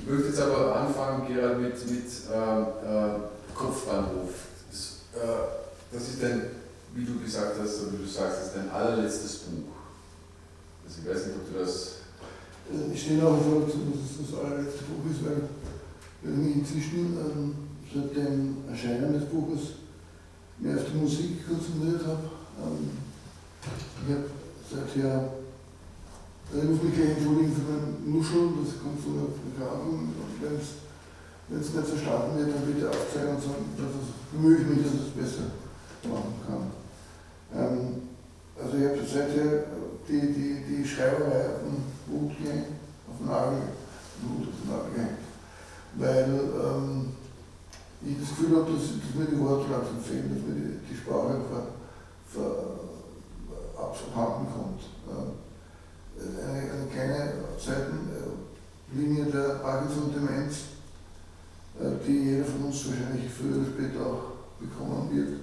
möchte jetzt aber anfangen, Gerald, mit Kopfbahnhof. Das ist dein, wie du gesagt hast, oder wie du sagst, das ist dein allerletztes Buch. Also ich weiß nicht, ob du das... Ich stehe auch vor, dass es das allerletzte Buch ist, weil ich mich inzwischen seit dem Erscheinen des Buches mehr auf die Musik konzentriert habe. Ich habe seither, ich muss mich gleich entschuldigen für mein Nuscheln, das kommt von der Begabung. Wenn es nicht verstanden wird, dann bitte aufzeigen und sagen, bemühe ich mich, dass ich es besser machen kann. Also ich habe seither die Schreiberei auf den Hut gehängt, auf den Nagel gehängt, weil ich das Gefühl habe, dass mir die Worte langsam fehlen, dass mir die Sprache abhanden kommt. Eine kleine Seitenlinie der Parkinson-Demenz, die jeder von uns wahrscheinlich früher oder später auch bekommen wird.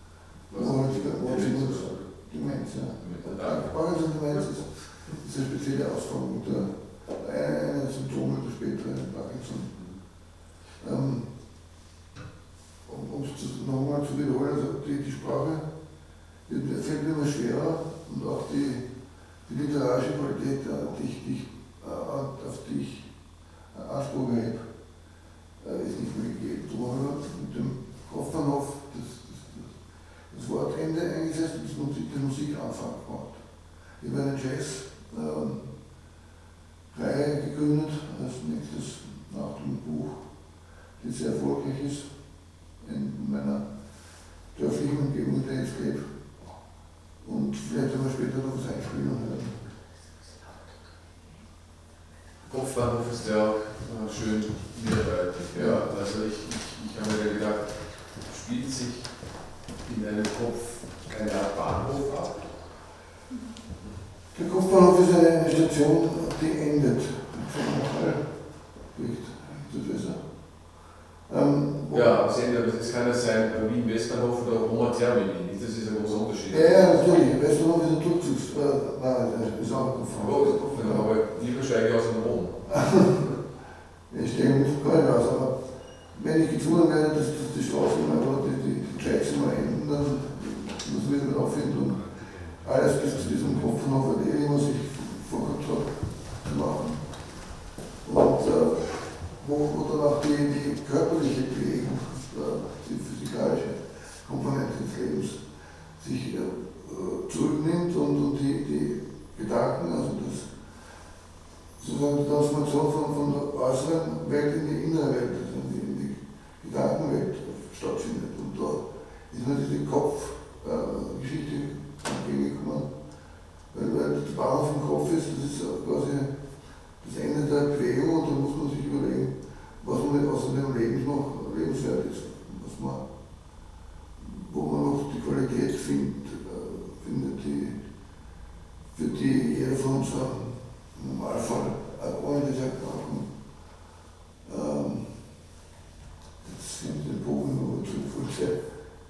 Demenz, ja. Parkinson-Demenz ist eine spezielle Ausformung einer Symptome der späteren Parkinson. Um es nochmal zu wiederholen, also die Sprache fällt mir immer schwerer und auch die literarische Qualität, auf die ich Anspruch habe, ist nicht mehr gegeben. So haben wir mit dem Kopfbahnhof das Wortende eingesetzt und den Musikanfang gemacht. Ich habe eine Jazz-Reihe gegründet, als nächstes nach dem Buch, die sehr erfolgreich ist in meiner dörflichen Umgebung, in der ich jetzt lebe. Und vielleicht werden wir später noch was einspielen und hören. Kopfbahnhof ist ja auch schön niederweitig. Ja. Also ich habe mir gedacht, spielt sich in deinem Kopf eine Art Bahnhof ab? Der Kopfbahnhof ist eine Station, die endet. Ja, das kann ja sein Wien Westbahnhof oder Roma Termini, das ist ein großer Unterschied. Ja, natürlich. Westbahnhof ist ein Durchzugs. Nein, ist auch ein Kopfbahnhof. Aber lieber steige ich aus dem Rom. Ich steige nicht gar nicht aus, aber wenn ich gezwungen werde, dass die Straßen oder die Tracks immer enden, dann muss ich wieder auffinden und alles bis zu diesem Kopfbahnhof was ich vorgehabt habe, zu machen. Und wo dann auch die körperliche Bewegung, die physikalische Komponente des Lebens sich zurücknimmt und die Gedanken, also sozusagen die Transformation von der äußeren Welt in die innere Welt, also in die Gedankenwelt stattfindet. Und da ist mir diese Kopfgeschichte entgegengekommen, weil der Bahnhof im Kopf ist, das ist quasi das Ende der Bewegung und da muss man sich überlegen, was man mit außerdem Leben noch lebenswert ist, wo man noch die Qualität findet, für die jeder von uns im Normalfall ohne diese Erkrankung jetzt finde ich den Bogen nur zu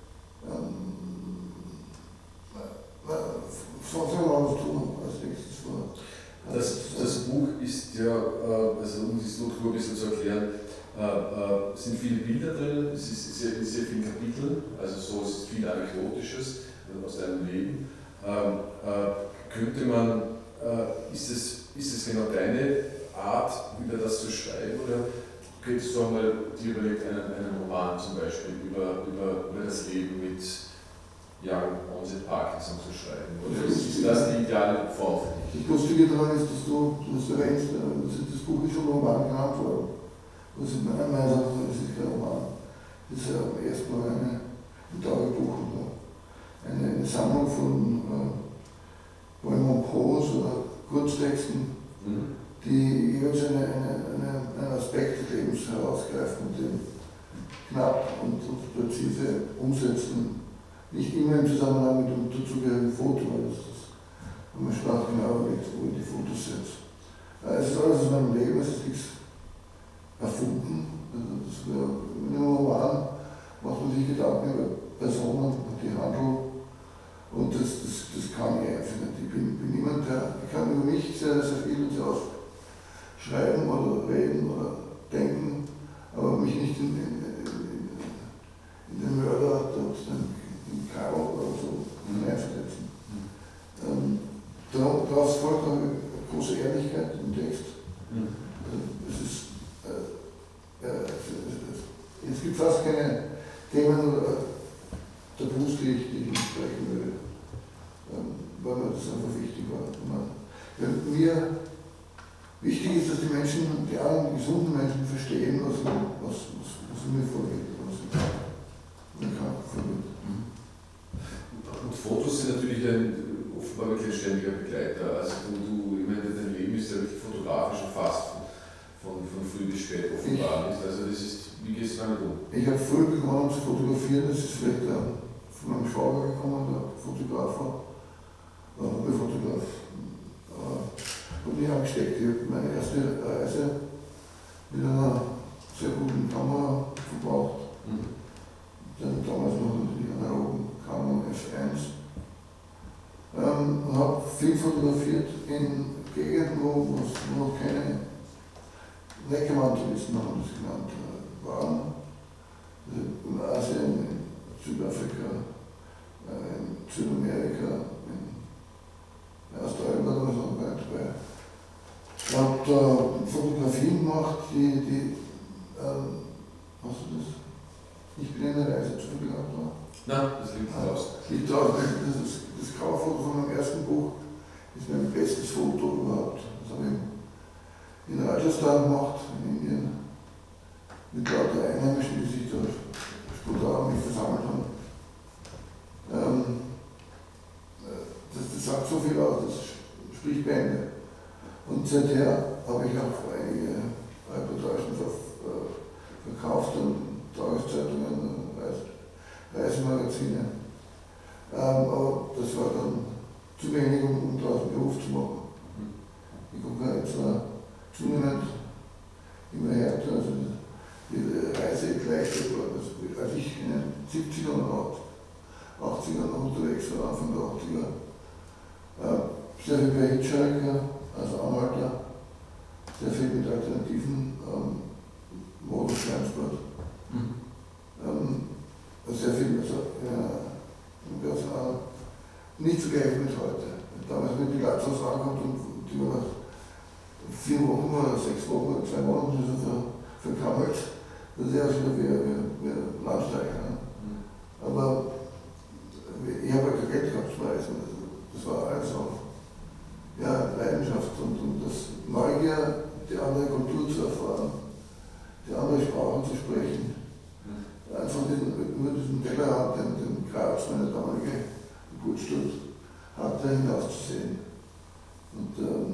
sagen wir mal, was tun als nächstes vor. Das Buch ist ja, also um die Struktur ein bisschen zu erklären, sind viele Bilder drin, es ist sehr viele Kapitel, also so es ist viel Anekdotisches aus deinem Leben. Könnte man, ist es genau deine Art, über das zu schreiben, oder könntest du einmal dir überlegt, einen Roman zum Beispiel über das Leben mit Young Onset Parkinson zu schreiben? Oder ist das die ideale Form für dich? Das Lustige daran ist, dass du das erwähnst, das Buch ist schon Roman genannt worden. Das ist meiner Meinung nach, das ist kein Roman. Das ist ja erstmal ein Tagebuch oder eine Sammlung von Poemen, Prose oder Kurztexten, die jeweils einen Aspekt des Lebens herausgreifen und den knapp und präzise umsetzen. Nicht immer im Zusammenhang mit dem dazugehörigen Foto, weil das haben wir schon auch genau überlegt, wo ich die Fotos setze. Es ist alles aus meinem Leben, es ist nichts erfunden. Also in einem Roman macht man sich Gedanken über Personen, die handeln, und das kann ich einfach nicht. Ich bin niemand, ich kann über mich sehr, sehr viel und sehr oft schreiben oder reden oder daraus folgt eine große Ehrlichkeit im Text. Mhm. Es gibt fast keine Themen oder Tabus, die ich nicht sprechen würde, weil mir das einfach wichtig war. Mir wichtig ist, dass die Menschen, die anderen gesunden Menschen verstehen, was mir vorgeht, was mir krank vorgeht. Und Fotos sind natürlich offenbar wirklich ein ständiger Begleiter. Also ich meine, dein Leben ist ja wirklich fotografisch erfasst, von früh bis spät offenbar. Also das ist, wie gehst du damit um? Ich habe früh begonnen zu fotografieren, das ist vielleicht von meinem Schwager gekommen, der Fotograf war, Fotograf. Und ich habe gesteckt. Ich habe meine erste Reise mit einer sehr guten Kamera verbraucht. Dann damals noch die analogen Canon F1. Und habe viel fotografiert in Gegenden, wo noch keine Neckermann-Touristen, haben das genannt, waren. Also in Asien, in Südafrika, in Südamerika, in Australien war damals noch weit dabei. Ich habe da Fotografien gemacht, hast du das? Ich bin in der Reise zu viel gehabt. Nein, das liegt draußen. Das liegt draußen. Das Graufoto von meinem ersten Buch ist mein bestes Foto überhaupt. Das habe ich in Rajasthan gemacht, in Indien, mit lauter Einheimischen, die sich da spontan mich versammelt haben. Das sagt so viel aus, das spricht Bände. Und seither habe ich auch einige Reportagen verkauft an Tageszeitungen, Reisemagazine. Aber das war dann zu wenig, um daraus einen Beruf zu machen. Ich gucke jetzt zunehmend immer härter, also die Reise leichter geworden. Als ich in den 70ern und 80ern noch unterwegs war, Anfang der 80er, sehr viel bei Hitchhiker, also Anhalter, sehr viel mit alternativen Modus-Transport. Sehr viel, nicht zu gleichen mit heute. Damals, wenn die Latzhaus ankommt und die war nach 4 Wochen oder 6 Wochen oder 2 Monaten so verkammelt, das ist ja wieder wie Landsteiger. Ne? Aber ich habe ja kein Geld gehabt zu reisen. Das war alles auch Leidenschaft und das Neugier, die andere Kultur zu erfahren, die andere Sprachen zu sprechen. Einfach über diesen Tellerrand, den Graz, meine damalige Geburtsstadt, hatte, hinauszusehen. Und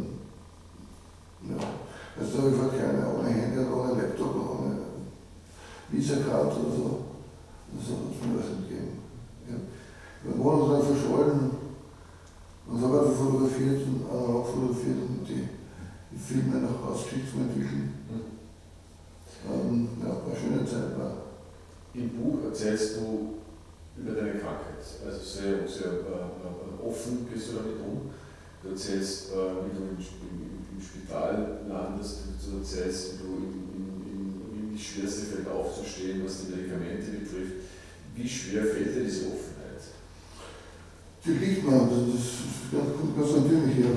also da habe ich halt keine, ohne Handy, ohne Laptop, ohne Visa-Karte oder so. Das hat uns mir was entgegen. Ja. Wir wurden uns dann verschollen und habe einfach fotografiert und analog fotografiert und die Filme nach Hause geschickt zu entwickeln. War eine schöne Zeit. Im Buch erzählst du über deine Krankheit. Also sehr offen gehst du damit um. Du erzählst, wie du im Spital landest, du erzählst, wie du wie schwer es dir fällt aufzustehen, was die Medikamente betrifft. Wie schwer fällt dir diese Offenheit? Die liegt mir, das kommt ganz natürlich hier.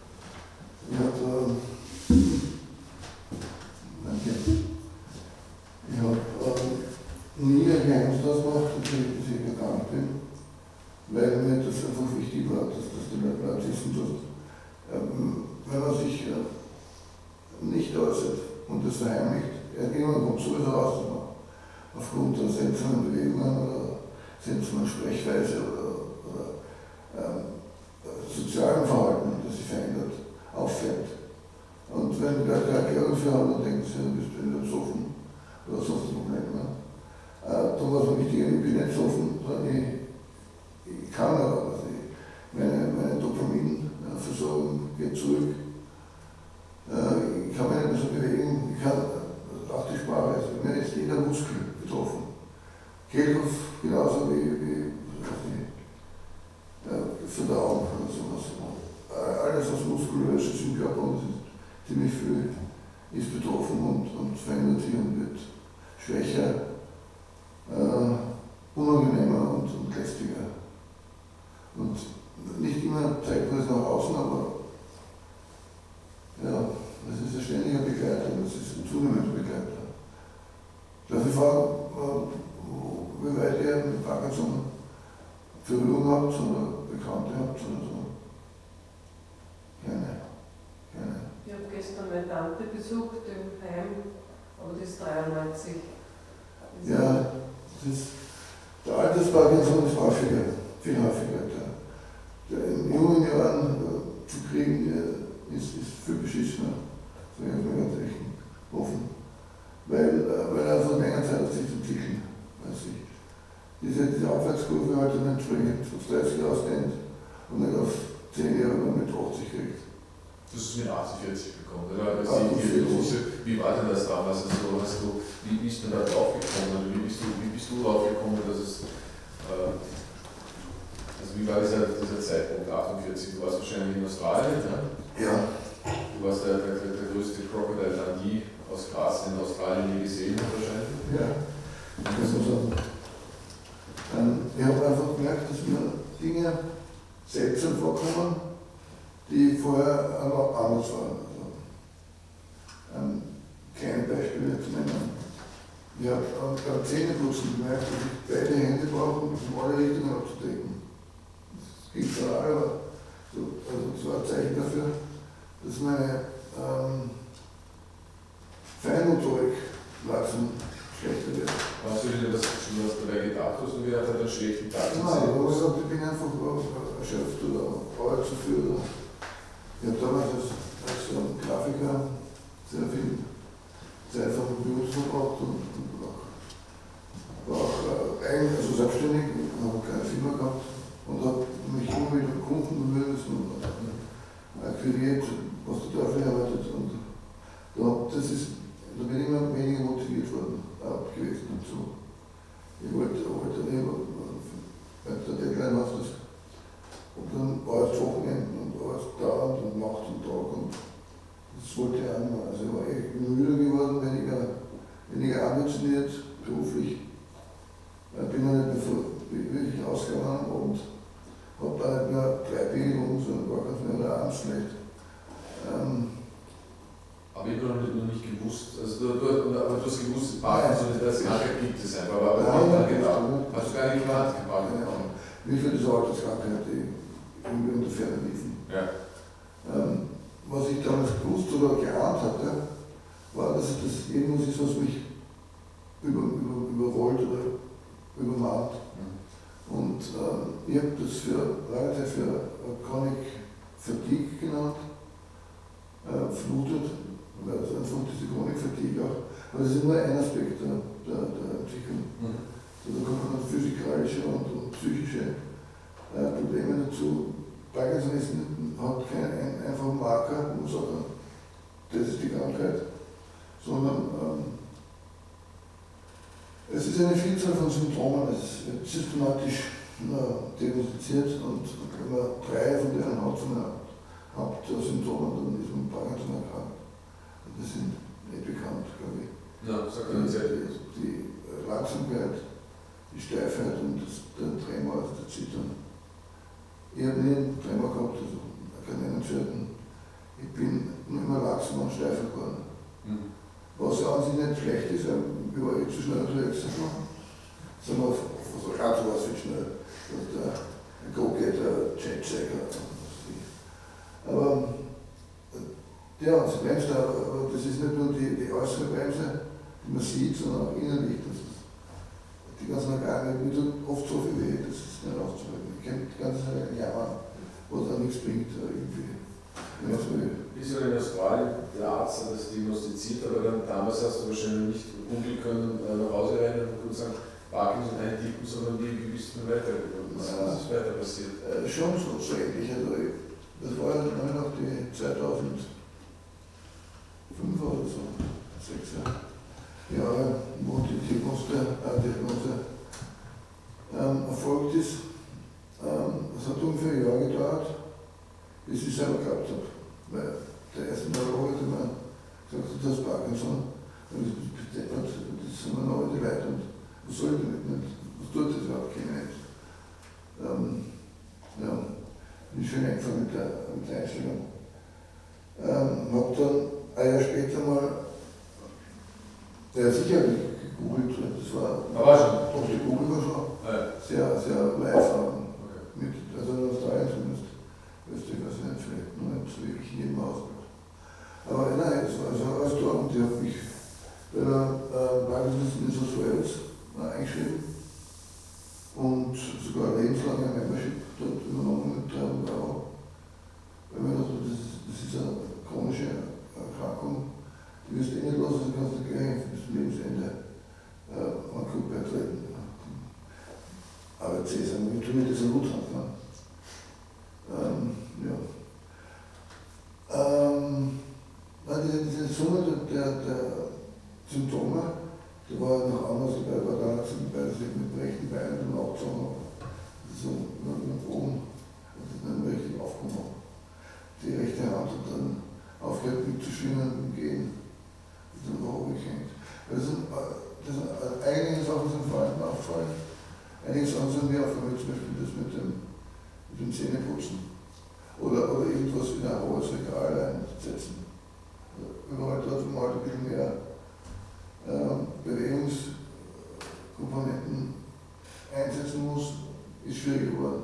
Ich habe nie ein Geheimnis daraus gemacht, dass ich erkrankt bin, weil mir das einfach wichtig war, dass die Leute wissen, dass wenn man sich nicht äußert und das verheimlicht, irgendwann kommt sowieso raus, dass man aufgrund der seltsamen Bewegungen oder seltsamer Sprechweise oder sozialen Verhalten, das sich verändert, auffällt. Und wenn die Leute keine Erklärung dafür haben, dann denken sie, du bist entweder besoffen oder sonst ein Problem. Ne? Dann war es mir wichtig, ich bin nicht besoffen, sondern ich kann aber. Also meine Dopaminversorgung geht zurück. Ich kann mich nicht mehr so bewegen, ich kann auch die Sprache, also mir ist jeder Muskel betroffen. Kehlkopf genauso wie Verdauung oder sowas. Alles, was muskulös ist im Körper, und ziemlich viel, ist betroffen und verändert sich und wird schwächer, unangenehmer und lästiger. Und nicht immer zeigt man es nach außen, aber zunehmend Begleiter. Darf ich fragen, wie weit ihr mit Parkinson Berührung habt oder Bekannte habt oder so? Keine. Ich habe gestern meine Tante besucht im Heim, aber die ist 93. Ja, der Alters-Parkinson ist häufiger, viel häufiger. Der in jungen Jahren zu kriegen ist viel beschissener, so ich mir ganz echt offen. Weil er von längerer Zeit auf sich entwickeln, weiß ich. Diese Aufwärtskurve halt dann entsprechend auf 30 ausdehnt und nicht auf 10 Jahre mit 80 kriegt. Du hast es mit 48 bekommen, oder? Wie war denn das damals? Also, wie bist du da drauf gekommen? Oder wie bist du drauf gekommen, dass es. Also, wie war dieser Zeitpunkt, 48? Du warst wahrscheinlich in Australien, ne? Ja. Du warst der größte Crocodile Dundee aus Graz in Australien je gesehen hat, wahrscheinlich? Ja, das muss man sagen. Ich habe einfach gemerkt, dass mir Dinge seltsam vorkommen, die vorher aber anders waren. Also, kleine Beispiele zu nennen. Ich habe beim Zähneputzen gemerkt, dass ich beide Hände brauche, um alle Richtungen abzudecken. Das ging schon aber das war ein Zeichen dafür, dass meine Feinmotorik langsam schlechter wird. Hast du dir das schon was dabei gedacht, was du wieder einen schlechten Tag Nein, aber ich bin einfach erschöpft oder Arbeit zu viel. Ich habe damals als Grafiker sehr viel Zeit von den Büros verbracht und war auch also selbstständig, habe keine Firma gehabt und habe mich immer mit Kunden bemühen müssen und akquiriert, was der Teufel arbeitet. Und da bin ich immer weniger motiviert worden, gewesen dazu. Ich wollte immer, wenn der Deadline hast, und dann war es Wochenenden und war es da und Nacht und Tag und das wollte ich auch nicht mehr. Also ich war echt müde geworden, weniger ambitioniert, beruflich. Ich bin dann nicht mehr wirklich ausgegangen und habe da nicht mehr Gleitbewegung, sondern war ganz mehr abends schlecht. Aber ich habe noch nicht gewusst, also du hast gewusst, Parkinson, das Krankheit gibt es einfach, aber genau, hast du gar nicht gewartet, Parkinson. Wie viele dieser Alterskrankheit, die irgendwie unter Ferne liefen. Ja. Was ich damals gewusst oder geahnt hatte, war, dass das irgendwas ist, was mich überrollt oder übermannt. Und ich habe das für lange Zeit für Chronic Fatigue genannt, vermutet, weil es einfach diese Chronic Fatigue auch, aber das ist nur ein Aspekt der Entwicklung. Da kommen dann physikalische und psychische Probleme dazu. Parkinson hat keinen einfachen Marker, wo man sagt, das ist die Krankheit, sondern es ist eine Vielzahl von Symptomen, es wird systematisch diagnostiziert und wenn man 3 von denen hat von der Hauptsymptomen, dann ist man Parkinson erkrankt. Das sind nicht bekannt, glaube ich. Ja, sag die Langsamkeit, die Steifheit und der Tremor, also das Zittern. Ich habe nie einen Tremor gehabt, also keinen nennenswerten. Ich bin nur immer langsamer und steifer geworden. Was ja an sich nicht schlecht ist, weil ich war zu schnell unterwegs. Sondern auf so Rad war es viel schnell. Der Go-Getter, Jetchecker. Aber ja, sie bremst da, aber das ist nicht nur die äußere Bremse, die man sieht, sondern auch innerlich. Das ist die ganzen Organe, mir tut oft so viel weh, das ist nicht auszuhalten. Ich kenne die ganze Zeit ein Jahr, wo es auch nichts bringt, irgendwie. Bis in Australien, der Arzt hat das diagnostiziert, aber dann damals hast du wahrscheinlich nicht googeln können, nach Hause rennen und sagen, Parkinson eintippen, sondern wie bist du denn weitergekommen? Was ist weiter passiert? Schon so ähnlich. Also das war ja noch die 2005 oder so, 6 Jahre, wo die Diagnose erfolgt ist. Es hat ungefähr ein Jahr gedauert, bis ich selber gehabt habe. Weil der erste Neurologe hat mir gesagt, du hast Parkinson. Und ich bin deppert, das sind wir noch die Leute. Und was soll ich damit nicht? Was tut das überhaupt? Keine Ahnung. Ja, bin ich schön eingefangen mit der Einstellung. Habe dann ein Jahr später mal Ja, sicher gegoogelt, das war schon. doch die Google war schon sehr, sehr live haben. Okay. Also in Australien zumindest. Österreich weiß ich nicht, vielleicht noch nicht so wirklich in jedem Haushalt. Aber nein, es war also alles dort und die hat mich bei der Parkinson's Institute eingeschrieben und sogar lebenslange Membership dort übernommen mit 300 €. Weil mir dachte, das ist eine chronische Erkrankung, die wirst du nicht los, also kannst du gleich bis zum Lebensende an Club beitreten. Aber C sagen, wie tun wir das so gut haben? Ja. Diese Summe der Symptome, die war noch anders dabei, war da dabei, dass ich mit rechten Beinen und auch so mit oben, das ist dann richtig aufgekommen. Die rechte Hand hat dann aufgehört mit zu schwimmen und gehen, ist dann hochgehängt. Das sind einige Sachen sind vor allem auffallen, einige Sachen sind mir aufgefallen, zum Beispiel das mit dem Zähneputzen oder irgendwas in ein hohes Regal einsetzen. Überall dort, wo man halt ein bisschen mehr Bewegungskomponenten einsetzen muss, ist schwierig geworden.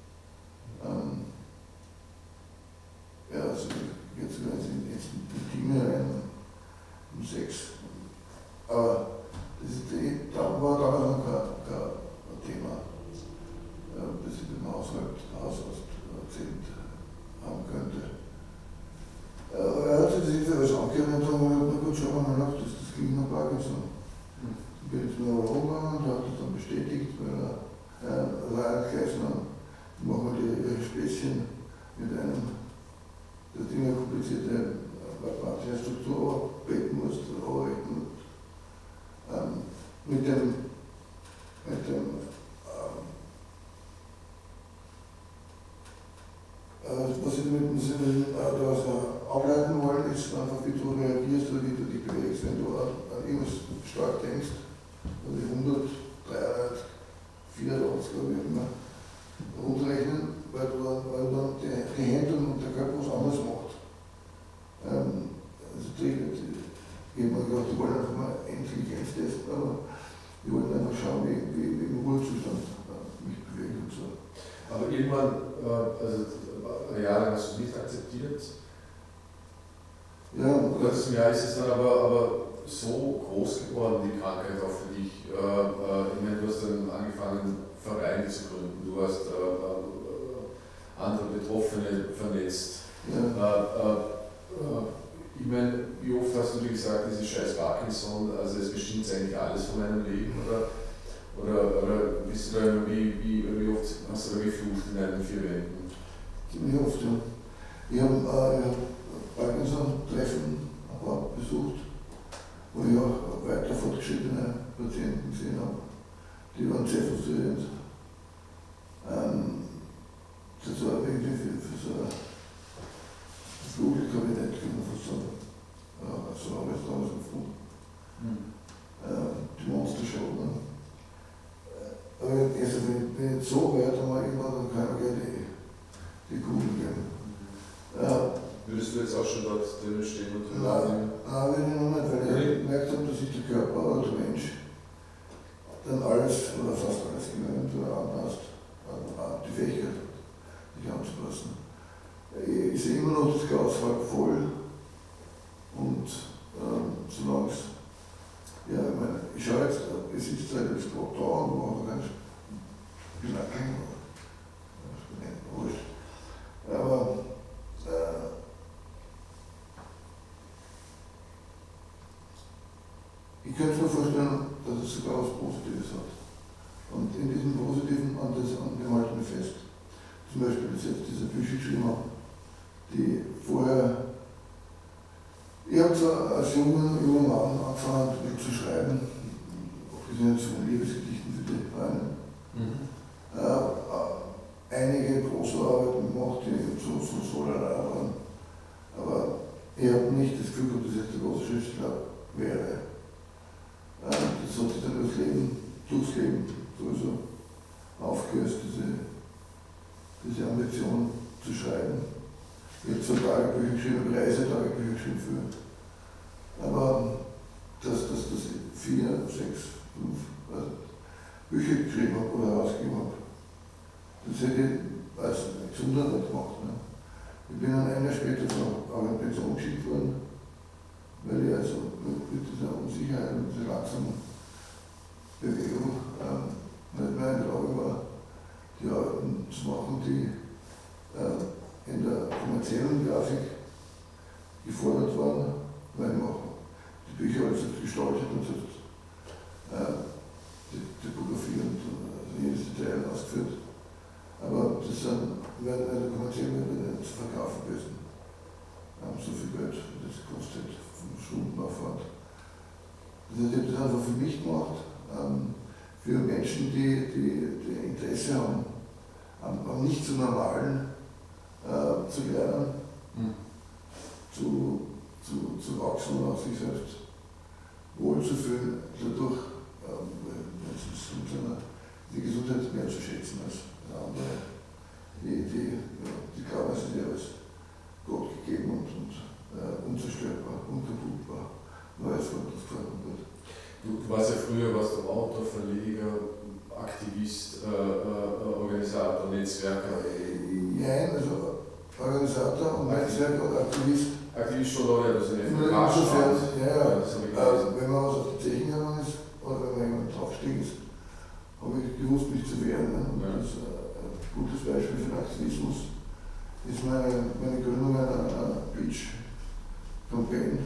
Ja, also jetzt in Team rein, um 6. Aber da war damals noch kein Thema, das ich dem Hausarzt erzählt haben könnte. Er hat sich das alles angehört und dann na gut, schauen wir mal nach, das ging noch Parkinson. Ich bin jetzt Neurologen gegangen und der hat das dann bestätigt, weil er gleich machen wir die Späßchen mit einem, das Ding eine komplizierte mathematische Struktur abbeten muss, anrechnen. Mit dem was sie damit daraus ableiten wollen, ist einfach, wie du reagierst oder wie du dich bewegst. Wenn du an irgendwas stark denkst, also 100, 300, 480 oder wie immer, runterrechnen, weil du dann die Hände und der Körper was anderes macht. Also ich habe mir gedacht, die wollen einfach mal Intelligenz testen, aber die wollten einfach schauen, wie im Ruhezustand mich bewege und so. Aber irgendwann, also jahrelang hast du es nicht akzeptiert. Ja, letzten Jahr ist es dann aber so groß geworden, die Krankheit auch für dich. Ich meine, du hast dann angefangen, Vereine zu gründen, du hast andere Betroffene vernetzt. Ja. Ich meine, wie oft hast du dir gesagt, dieses scheiß Parkinson, also es bestimmt eigentlich alles von meinem Leben, oder bist du da immer, wie oft hast du da geflucht in deinen 4 Wänden? Ziemlich oft, ja. Ich habe Parkinson-Treffen besucht, wo ich auch weiter fortgeschrittene Patienten gesehen habe. Die waren sehr frustriert. Das war irgendwie für so ein Flugelkabinett, kann man fast sagen. So habe ich es damals gefunden. Die Monstershow. Ne? Aber also, wenn ich so weitermache, dann kann ich ja die Kugel geben. Würdest du jetzt auch schon dort drinnen stehen und nein, will ich noch nicht, weil ich gemerkt habe, dass sich der Körper oder der Mensch dann alles oder fast alles gewöhnt oder anpasst, die Fähigkeit hat, sich anzupassen. Ich sehe immer noch das Glas halb voll und solange es, ja, ich meine, ich schaue jetzt, es ist Zeit, es gerade da und mache ganz Gedanken, wurscht. Aber ich könnte mir vorstellen, dass es sogar was Positives hat. Und in diesem Positiven an dem halten wir fest. Zum Beispiel ist jetzt diese Bücher geschrieben habe, die vorher, ich habe zwar als junger Mann angefangen zu schreiben, abgesehen von Liebesgedichten für die Freunde, einige große Arbeiten gemacht, die so Solala waren, aber ich habe nicht das Gefühl gehabt, dass ich jetzt der große Schriftsteller wäre. Das hat sich dann durchs Leben sowieso aufgelöst, diese Ambition zu schreiben. Ich habe zwar Tagebücher geschrieben, Reisetagebücher geschrieben für, aber dass das 4, 6, 5 Bücher geschrieben habe oder herausgegeben habe. Das hätte ich als Gesundheit nicht gemacht. Ne? Ich bin dann ein Jahr später auch in Pension geschickt worden, weil ich also mit dieser Unsicherheit und dieser langsamen Bewegung nicht mehr in der Lage war, die Arbeiten zu machen, die in der kommerziellen Grafik gefordert waren, weil ich auch die Bücher alles gestaltet und Typografie und jedes Detail ausgeführt. Aber das sind, werden eine kommerzielle nicht zu verkaufen gewesen. So viel Geld, das kostet vom Stundenaufwand. Das heißt, ich habe das einfach für mich gemacht, für Menschen, die Interesse haben, am nicht so normalen zu lernen, zu wachsen und auch sich selbst wohlzufühlen, dadurch die Gesundheit mehr zu schätzen als andere. Die glauben, es ist ja alles Gott gegeben und unzerstörbar, unkaputtbar. Neues Wort, das gefällt mir gut. Du warst ja früher Autor, Verleger, Aktivist, Organisator, Netzwerker. Nein, also Organisator und Netzwerker und Aktivist. Aktivist schon, oder? Das ist Nur insofern, das habe ich gelesen. wenn man was auf die Zechen gegangen ist, oder wenn man jemand draufgestiegen ist, habe ich gewusst, mich zu wehren. Ne? Und das ist ein gutes Beispiel für den Aktivismus. Ist meine Gründung einer Beach-Campaign.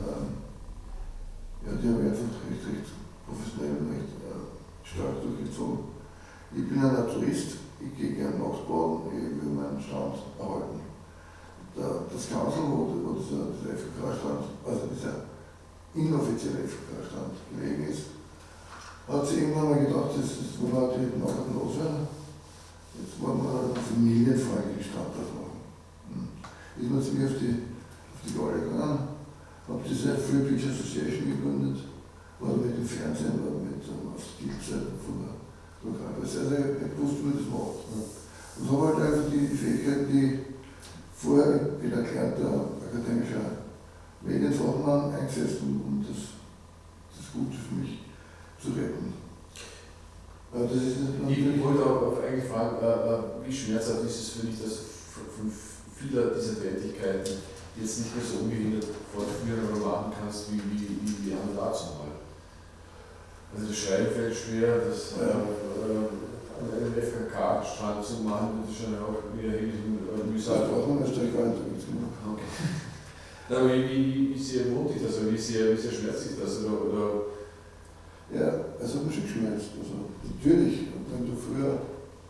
Ja, die habe ich einfach recht professionell und recht stark durchgezogen. Ich bin ein Naturist, ich gehe gerne nachts baden, ich will meinen Strand erhalten. Das Kanzel, wo dieser FKK-Strand, also dieser inoffizielle FKK-Strand gelegen ist, hat sich irgendwann mal gedacht, das wollen wir halt die Nachbarn loswerden. Jetzt wollen wir einen familienfreundlichen Standort machen. Ist mir ziemlich auf die Galle gegangen, habe diese Free Beach Association gegründet, war mit dem Fernsehen, war mit auf Stilzeiten von der Lokalpresse. Also ich wusste, wie man das macht. Und habe halt einfach die Fähigkeiten, die vorher bin erklärter akademischer Medienfachmann eingesetzt, um das Gute für mich zu retten. Das ist ich wollte auch eigentlich fragen, wie schmerzhaft ist es für dich, dass von vieler dieser Tätigkeiten jetzt nicht mehr so ungehindert fortführen oder machen kannst, wie andere dazu mal. Also das Schreiben fällt schwer, einen FKK-Strand zu machen, das ist schon auch wieder mühsam. Das braucht man natürlich gar nicht genug. Okay. Aber wie sehr wohnt dich das, oder wie sehr schmerzt sich das? Oder? Ja, es hat mich schon geschmerzt. Also, natürlich, wenn du früher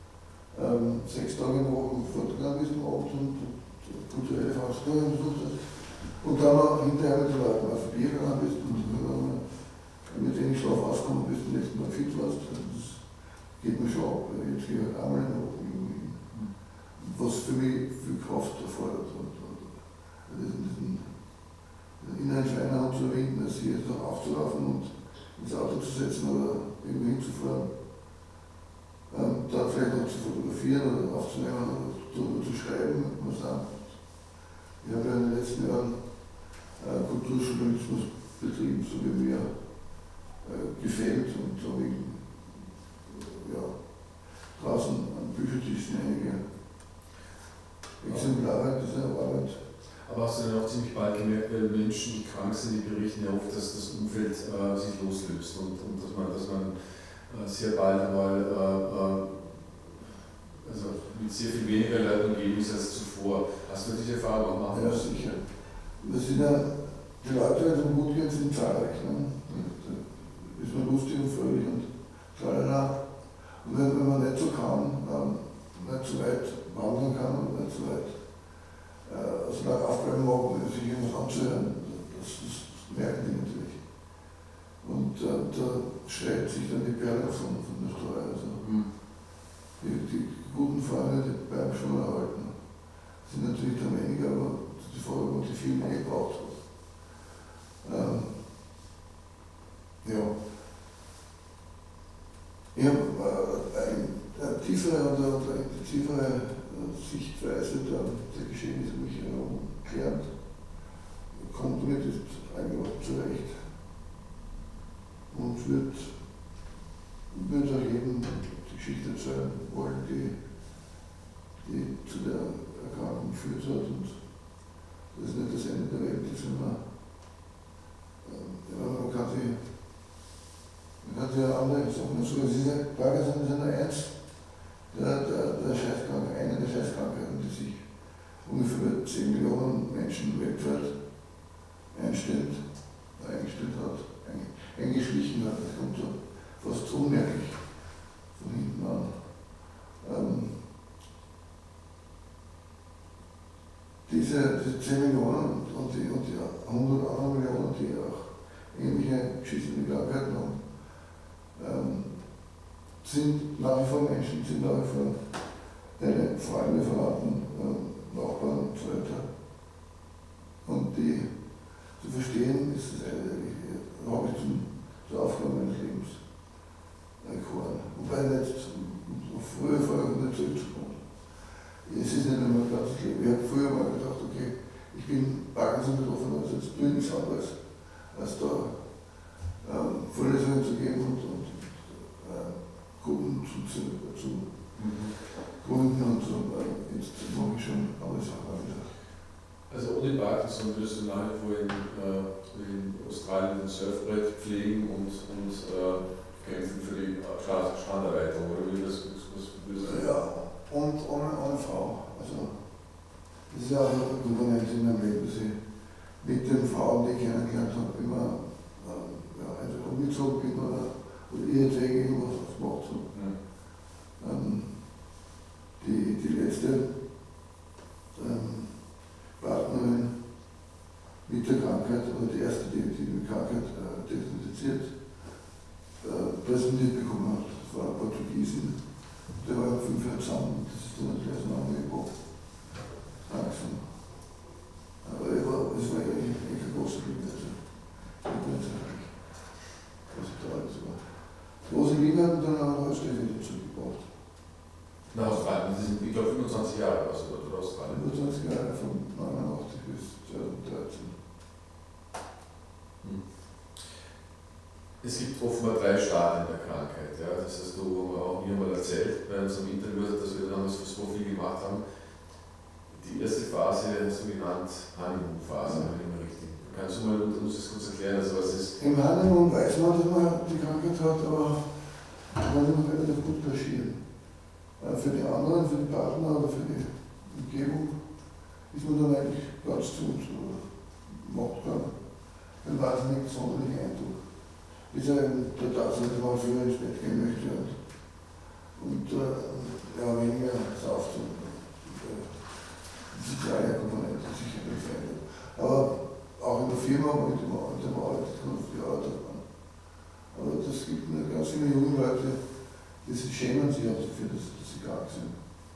6 Tage in der Woche fortgegangen bist am Abend und kulturelle Veranstaltungen besucht hast und dann auch hinterher mit den Leuten auf Bier gegangen bist und mit wenig Schlaf ausgekommen bist und nächsten Mal fit warst, das geht mir schon ab. Jetzt gehe ich halt einmal in der Woche irgendwie, was für mich viel Kraft erfordert. Und diesen inneren Schweinehund zu überwinden, dass hier jetzt noch aufzulaufen und ins Auto zu setzen oder irgendwo hinzufahren, dann vielleicht noch zu fotografieren oder aufzunehmen oder darüber zu schreiben, was auch. Ich habe ja in den letzten Jahren Kulturjournalismus betrieben, so wie mir gefällt, und habe ich draußen an Büchertischen einige Exemplare dieser Arbeit. Aber hast du dann auch ziemlich bald gemerkt, weil Menschen, die krank sind, die berichten ja oft, dass das Umfeld sich loslöst und dass man sehr bald einmal also mit sehr viel weniger Leuten umgeben ist als zuvor. Hast du diese Erfahrung auch machen müssen? Ja, sicher. Das sind ja, die Leute, wenn es um gut geht, sind zahlreich. Ne? Da ist man lustig und fröhlich und tralala. Und wenn man nicht so kann, nicht so weit wandern kann und nicht so weit also nach Aufgaben machen, sich irgendwas anzuhören, das merken die natürlich. Und da schreit sich dann die Perle von der Steuer. Also die guten Freunde, die bleiben schon erhalten. Sind natürlich dann weniger, aber die Frage, ob die viel mehr gebraucht hat. Ja. Ich habe eine tiefere oder intensivere Sichtweise der Geschehnisse um mich herum gelernt. Kommt damit jetzt einigermaßen zurecht. in der Welt ist, wenn man kann sich andere Sachen so, es ist Parkinson ist nur eins der Scheißkrankheiten, eine der Scheißkrankheiten, die sich ungefähr 10 Millionen Menschen weltweit eingestellt hat, eingeschlichen hat. Das kommt so fast unmerklich von hinten an. Diese 10 Millionen und die 100 andere Millionen, die auch ähnliche beschissene Krankheiten haben, sind nach wie vor Menschen, sind nach wie vor deine Freunde, Verwandten, Nachbarn und so weiter. Und die zu verstehen, ist das habe ich zur Aufgabe meines Lebens erkoren. Wobei nicht früher nicht zurückzukommen. Es ist nicht immer ganz schlimm. Ich habe früher mal gedacht, okay, ich bin Parkinson betroffen, also jetzt tue ich nichts anderes, als da Vorlesungen zu geben und Gruppen zu gründen und so. Jetzt mache ich schon alle Sachen. Also ohne Parkinson würdest du nach wie vor in Australien ein Surfbrett pflegen und kämpfen für die Stranderweiterung, oder wie das ja, und ohne Frau. Also, das ist ja auch eine Komponente in meinem Leben, dass ich mit den Frauen, die ich kennengelernt habe, immer entweder umgezogen bin oder ihr jetzt irgendwas macht. So. Ja. Die letzte Partnerin mit der Krankheit, oder die erste, die die Krankheit diagnostiziert, präsentiert bekommen hat, das war eine Portugiesin, der war 5 Jahre zusammen, das ist dann natürlich ein Angebot. Langsam. Aber es war eigentlich eine große Liebe. Große Liebe hat dann auch Holzstädte wieder zurückgebracht. Nach Australien, das sind, ich glaube, 25 Jahre aus Australien. 25 Jahre, von 89 bis 2013. Es gibt offenbar 3 Stadien der Krankheit. Ja? Das hast du auch mir mal erzählt bei unserem Interview, dass wir damals fürs Profil gemacht haben. Die erste Phase hast du genannt Honeymoon-Phase, wenn ich mal richtig. Kannst du uns das kurz erklären, also was ist? Im Honeymoon weiß man, dass man die Krankheit hat, aber man kann immer relativ gut kaschieren. Für die anderen, für die Partner oder für die Umgebung ist man dann eigentlich ganz zu uns oder macht keinen wahnsinnig sonderlichen Eindruck. Ist ja eben der Tatsache, dass man früher ins Bett gehen möchte und weniger sauft. Die soziale Komponente sicher verändert. Aber auch in der Firma, mit dem Arbeit, kann auf die Arbeit haben. Aber das gibt mir ganz viele junge Leute, die sich schämen sich auch dafür, dass sie krank sind.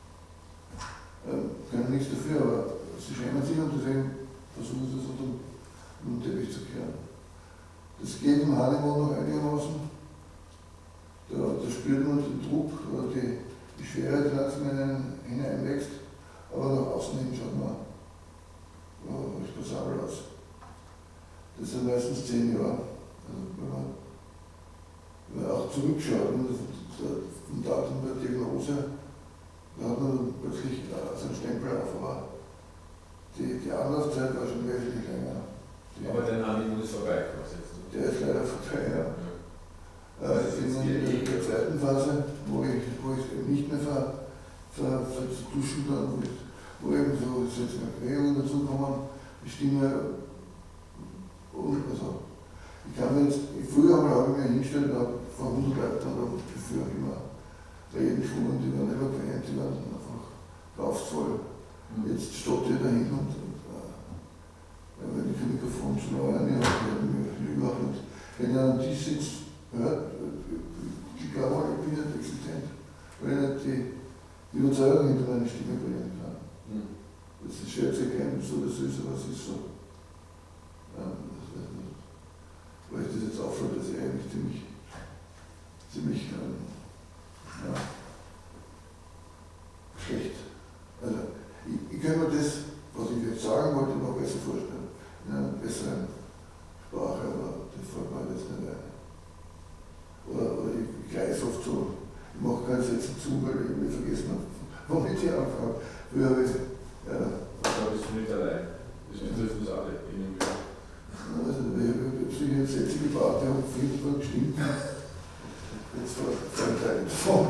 Können nichts dafür, aber sie schämen sich und deswegen versuchen sie es unter den Teppich zu kehren. Das geht im Honeymoon noch einigermaßen. Da spürt man den Druck oder die Schwere, die langsam hineinwächst. Aber nach außen hin schaut man recht passabel aus. Das sind meistens 10 Jahre. Also wenn man auch zurückschaut, vom Datum der Diagnose, da hat man plötzlich so einen Stempel auf, aber die Anlaufzeit war schon wesentlich länger. Aber der Honeymoon ist vorbei, was jetzt? Der ist leider vorbei, ja. Ich bin in der zweiten Phase, wo ich nicht mehr verduschen kann, wo eben so Erregungen dazukommen, die Stimme, also ich kann mir jetzt, früher habe ich mir hingestellt, vor 100 Leuten oder dafür immer reden geschwungen, die waren eloquent, die waren einfach kraftvoll. Jetzt stotte ich dahin und wenn ich ein Mikrofon zu neu anhöre, ich überhaupt nicht. Wenn er am Tisch sitzt, hört, ich glaube, ich bin nicht existent, weil ich nicht die Überzeugung hinter meiner Stimme bringen kann. Das ist schwer zu erkennen, so das ist, aber es ist so. Weil ich das jetzt auffällt, dass ich eigentlich ziemlich schlecht. Also, ich kann mir das, was ich jetzt sagen wollte, noch besser vorstellen. In einer besseren Sprache, aber das fällt mir jetzt nicht ein. Oder ich greife oft so, ich mache keine Sätze zu, weil ich irgendwie vergessen habe, womit ich anfange. Früher habe ich, Da bist du nicht allein. Das betrifft uns alle. Frau, die hat viel gestimmt. Jetzt vor der Zeit davon.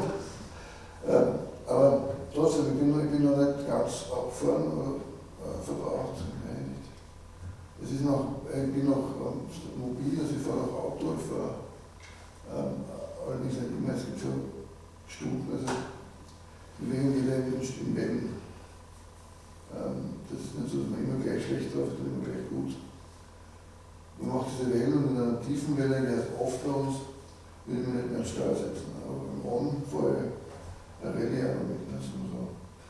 Aber trotzdem, ich bin noch nicht ganz abgefahren oder verbraucht. Nein, nicht. Es ist noch, ich bin noch mobil, also ich fahre auch Auto, ich fahre allerdings nicht immer, es gibt schon Stunden, also Bewegung geht eigentlich im Leben. Das ist nicht so, dass man immer gleich schlecht drauf ist, sondern immer gleich gut. Man macht diese Wellen und in einer tiefen Welle, die heißt oft bei uns, würde ich mir nicht mehr an Steuer setzen. Aber im On fahre ich eine Rallye auch mit. Also so.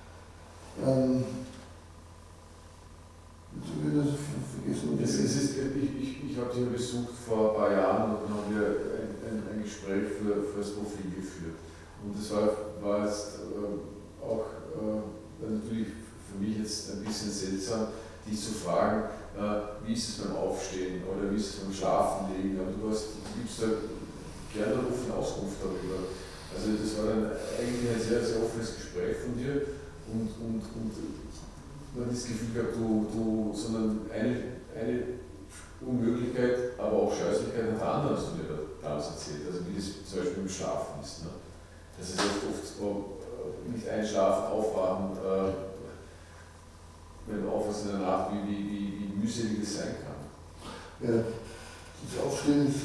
Jetzt habe ich das vergessen. Ich habe dich besucht vor ein paar Jahren und haben wir ein Gespräch für das Profil geführt. Und das war jetzt auch natürlich für mich jetzt ein bisschen seltsam, dich zu fragen, wie ist es beim Aufstehen oder wie ist es beim Schlafenlegen. Aber du gibst da gerne eine offene Auskunft darüber. Also das war dann eigentlich ein sehr, sehr offenes Gespräch von dir und man hat das Gefühl gehabt, sondern eine Unmöglichkeit, aber auch Scheußlichkeit hat der andere, hast du mir damals erzählt, also wie das zum Beispiel im Schlafen ist. Ne? Das ist oft nicht einschlafen, aufwachen, wenn du aufwachst in der Nacht, wie mühselig das sein kann. Ja, das Aufstehen ist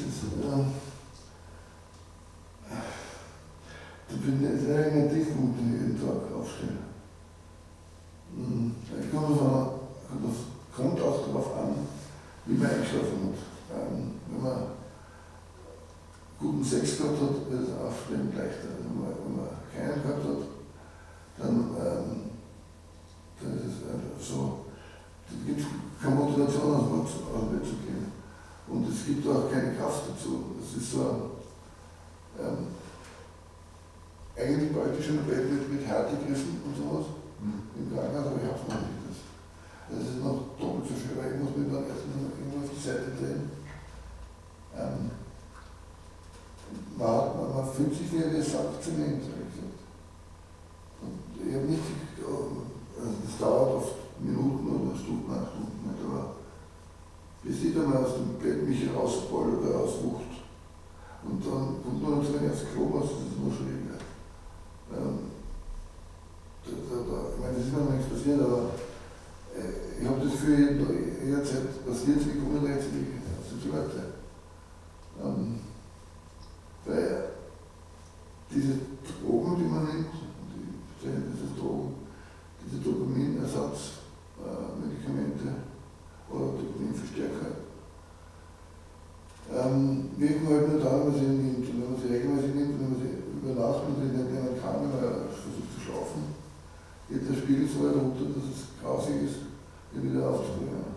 ich bin sehr in Tiefpunkt jeden Tag aufstehen. Ich kommt auch darauf an, wie man eingeschlafen hat. Wenn man guten Sex gehabt hat, wird das Aufstehen leichter. Also wenn man keinen gehabt hat, dann ist es einfach so. Es gibt keine Motivation, aus dem Bett zu gehen. Und es gibt auch keine Kraft dazu. Das ist so eigentlich bräuchte ich schon ein Bett mit Härtegriffen und sowas. Im Krankenhaus, aber ich habe es noch nicht. Das ist noch doppelt so schwer, weil ich muss mich dann erstens irgendwo auf die Seite drehen. Man fühlt sich wie ein Sack Zement, ehrlich gesagt. Und ich habe nicht, also das dauert oft Minuten oder Stunden, 8 Stunden nicht, aber bis ich dann mal aus dem Bett mich rausballe oder rauswucht. Und dann kommt man so aufs Klo raus, das ist noch schwieriger. Ich meine, das ist mir noch nichts passiert, aber ich habe das Gefühl, jederzeit passiert, wie kommen da jetzt die Leute. Weil diese Drogen, die man nimmt, diese Dopaminersatzmedikamente oder Dopaminverstärker, wirken halt nur dann, wenn man sie nimmt. Und wenn man sie regelmäßig nimmt, wenn man sie über Nacht und in den kann, wenn man versucht zu schlafen, geht der Spiegel so weit runter, dass es grausig ist, den wieder aufzubringen.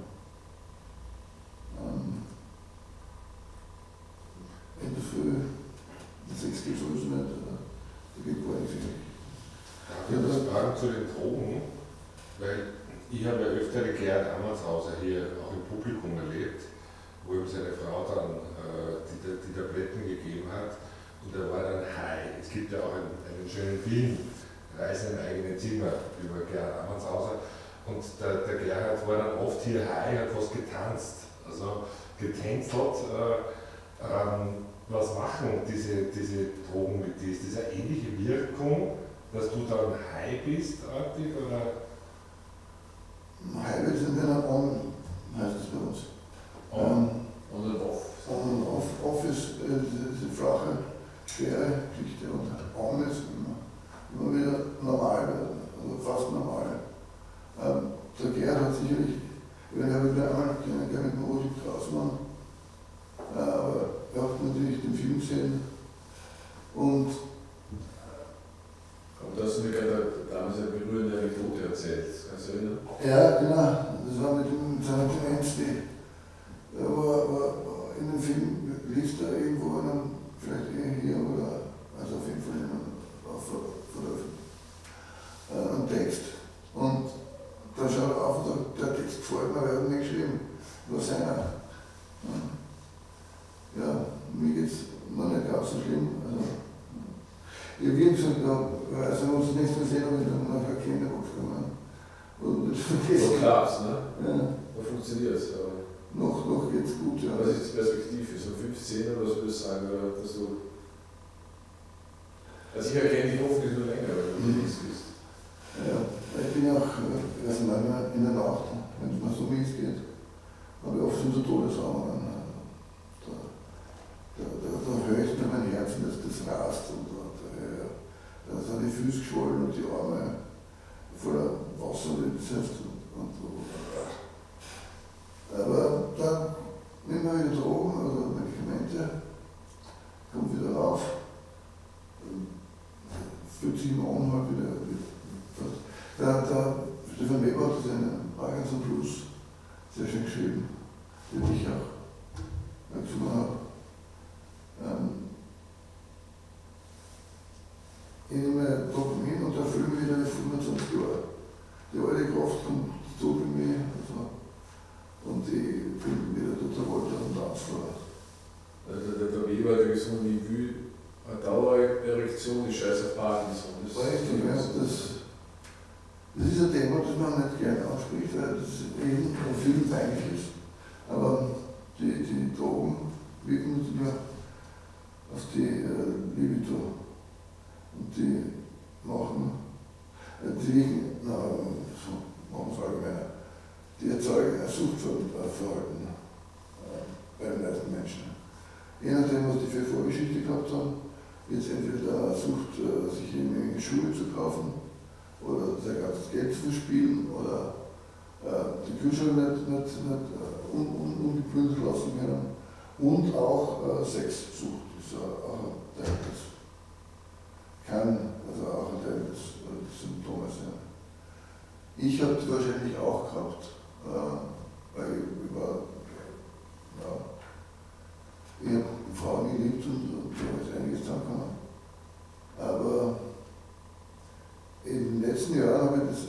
In der Früh, um 6 geht sowieso nicht, da geht gar nichts weg. Darf ich das fragen zu den Drogen? Weil ich habe ja öfter die Gerhard Amanshauser hier auch im Publikum erlebt, wo ihm seine Frau dann die Tabletten gegeben hat und er war dann high. Es gibt ja auch einen schönen Film, Reise im eigenen Zimmer, über Gerhard Amanshauser, und der Gerhard war dann oft hier high, hat was getanzt, also getänzelt. Was machen diese Drogen mit dir? Ist das eine ähnliche Wirkung, dass du dann high bist, artig, oder? High wird sind wir on, heißt es bei uns. On und off. On und off ist diese flache, schwere Geschichte und on ist immer wieder normal werden, also fast normal. Der Gerhard hat sicherlich, ich habe ihn einmal gerne mit dem Rudi Trausmann, aber er hat natürlich den Film gesehen und aber du hast mir gerade damals eine berührende Anekdote erzählt, kannst du erinnern? ja, genau, das war mit seiner Einstieg. Er war in dem Film, liest er irgendwo in einem, vielleicht hier oder, also auf jeden Fall in einem einen Text. Und da schaut er auf und sagt, der Text gefällt mir, aber er hat nicht geschrieben. War seiner. Ja, mir geht es noch nicht ganz so schlimm. Also, ich habe wie gesagt, also man muss es nicht so sehen, aber ich dann nachher Kinder aufgekommen. So klappt es, ne? Ja. Da funktioniert es. noch geht's gut, ja. Was ist die Perspektive? So 15 oder so, würdest du sagen, oder dass du. Also ich erkenne dich hoffentlich nur länger, weil du unterwegs bist. Ja, ich bin ja auch erst lange in der Nacht, wenn es mir so mies geht, habe ich oft schon so Todesarmen. Da höre ich mir mein Herz und das rast und da sind die Füße geschwollen und die Arme voller Wasser und das heißt, aber dann nehmen wir wieder Drogen oder Medikamente, kommt wieder rauf, fühlt sich im Augen halt wieder. Der Stefan Weber hat seinen Parkinson Blues sehr schön geschrieben, den ich auch gefunden habe. Ich nehme Dopamin und erfülle mich wieder 25 Jahre. Die alte Kraft kommt zurück in mich und ich bin wieder total Wolter und Tanzfahrer. Also der Weber hat gesungen, ich will eine Dauererektion, die Scheiß auf Parkinson. Das ist ein Thema, das man nicht gerne ausspricht, weil das eben von vielen peinlich ist. Aber die Drogen wirken natürlich auf die Libido. Und die machen, die erzeugen ein Suchtverhalten bei den meisten Menschen. Je nachdem, was die für Vorgeschichte gehabt haben, wird es entweder Sucht, sich eine Schuhe zu kaufen oder sein ganzes Geld zu verspielen oder die Kühlschrank nicht ungeplündert lassen können. Und auch Sexsucht ist auch ein Teil des, kann also auch ein Teil des Symptome sein. Ich habe es wahrscheinlich auch gehabt, weil ich habe Frauen geliebt und da ist einiges zusammengekommen. Aber in den letzten Jahren habe ich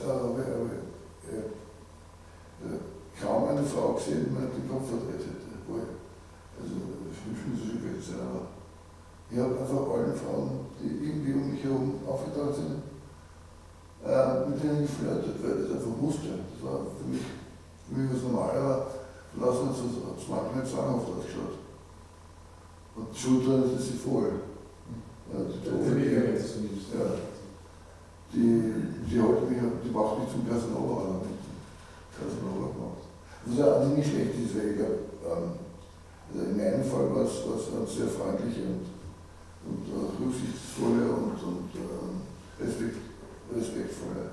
kaum eine Frau gesehen, die mir den Kopf verdreht hätte. Also ich will schon so schön sein, aber ich habe einfach allen Frauen, die irgendwie um mich herum aufgetaucht sind, mit denen geflirtet, weil das einfach musste. Das war für mich was normal, aber lassen uns das manchmal nicht zwanghaft ausgeschaut. Und die Schulter, das ist sie voll. Ja, die macht mich zum Casanova gemacht. Was ja eigentlich nicht schlecht ist, weil ich glaube, also in meinem Fall war es sehr freundliche und rücksichtsvolle und respektvolle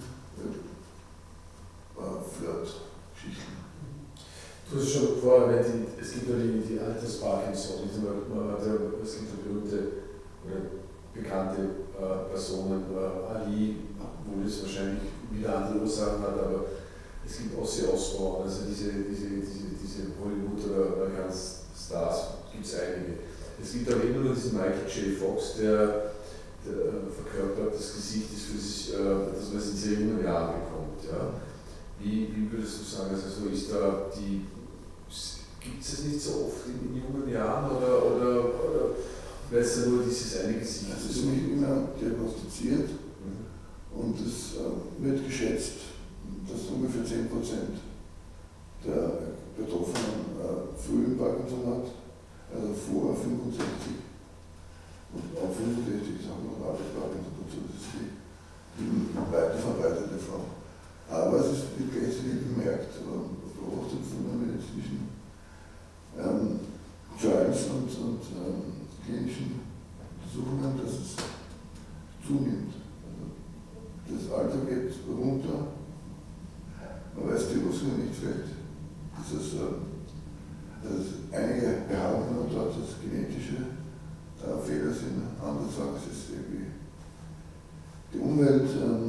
Flirt-Geschichten. Du hast schon vorher erwähnt, es gibt ja die Alters-Parkinson, es gibt ja berühmte oder bekannte Personen, Ali, obwohl es wahrscheinlich wieder andere Ursachen hat, aber es gibt Ozzy Osbourne, also diese Hollywood- oder ganz Stars, gibt es einige. Es gibt aber immer nur diesen Michael J. Fox, der verkörpert das Gesicht, das man in sehr jungen Jahren bekommt. Ja. Wie würdest du sagen, also ist da gibt es nicht so oft in jungen Jahren oder weil es ja nur dieses eine Gesicht ist? Es ist nicht immer diagnostiziert und es wird geschätzt, dass ungefähr 10% der Betroffenen frühen Parkinson hat, also vor 65. Und ab 65 sagen wir alle Parkinson dazu, das ist die weit verbreitete Form. Aber es wird gleichzeitig bemerkt, beobachtet von den medizinischen Trials und klinischen Untersuchungen, dass es zunimmt. Also das Alter geht runter. Man weiß die Ursache nicht, vielleicht ist es einige behaupten dort, dass genetische Fehler sind, andere sagen, es ist irgendwie die Umwelt,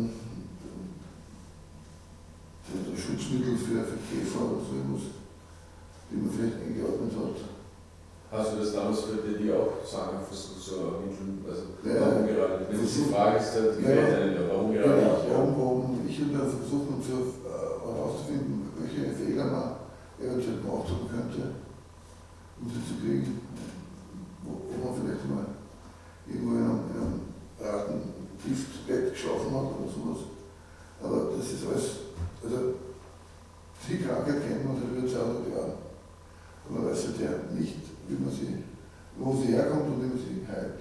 Schutzmittel für Käfer oder so etwas, die man vielleicht eingeordnet hat. Hast du das damals für die auch sagen, versucht zu ermitteln? Also Ja, warum gerade? Wenn die Frage ist, warum gerade ich? Warum ich habe versucht, herauszufinden, welche Fehler man eventuell gemacht haben könnte, um sie zu kriegen, wo man vielleicht mal irgendwo in einem Giftbett geschlafen hat oder sowas. Aber das ist alles, also die Krankheit kennt man seit über 200 Jahren. man weiß halt ja nicht, wo sie herkommt und wie man sie heilt.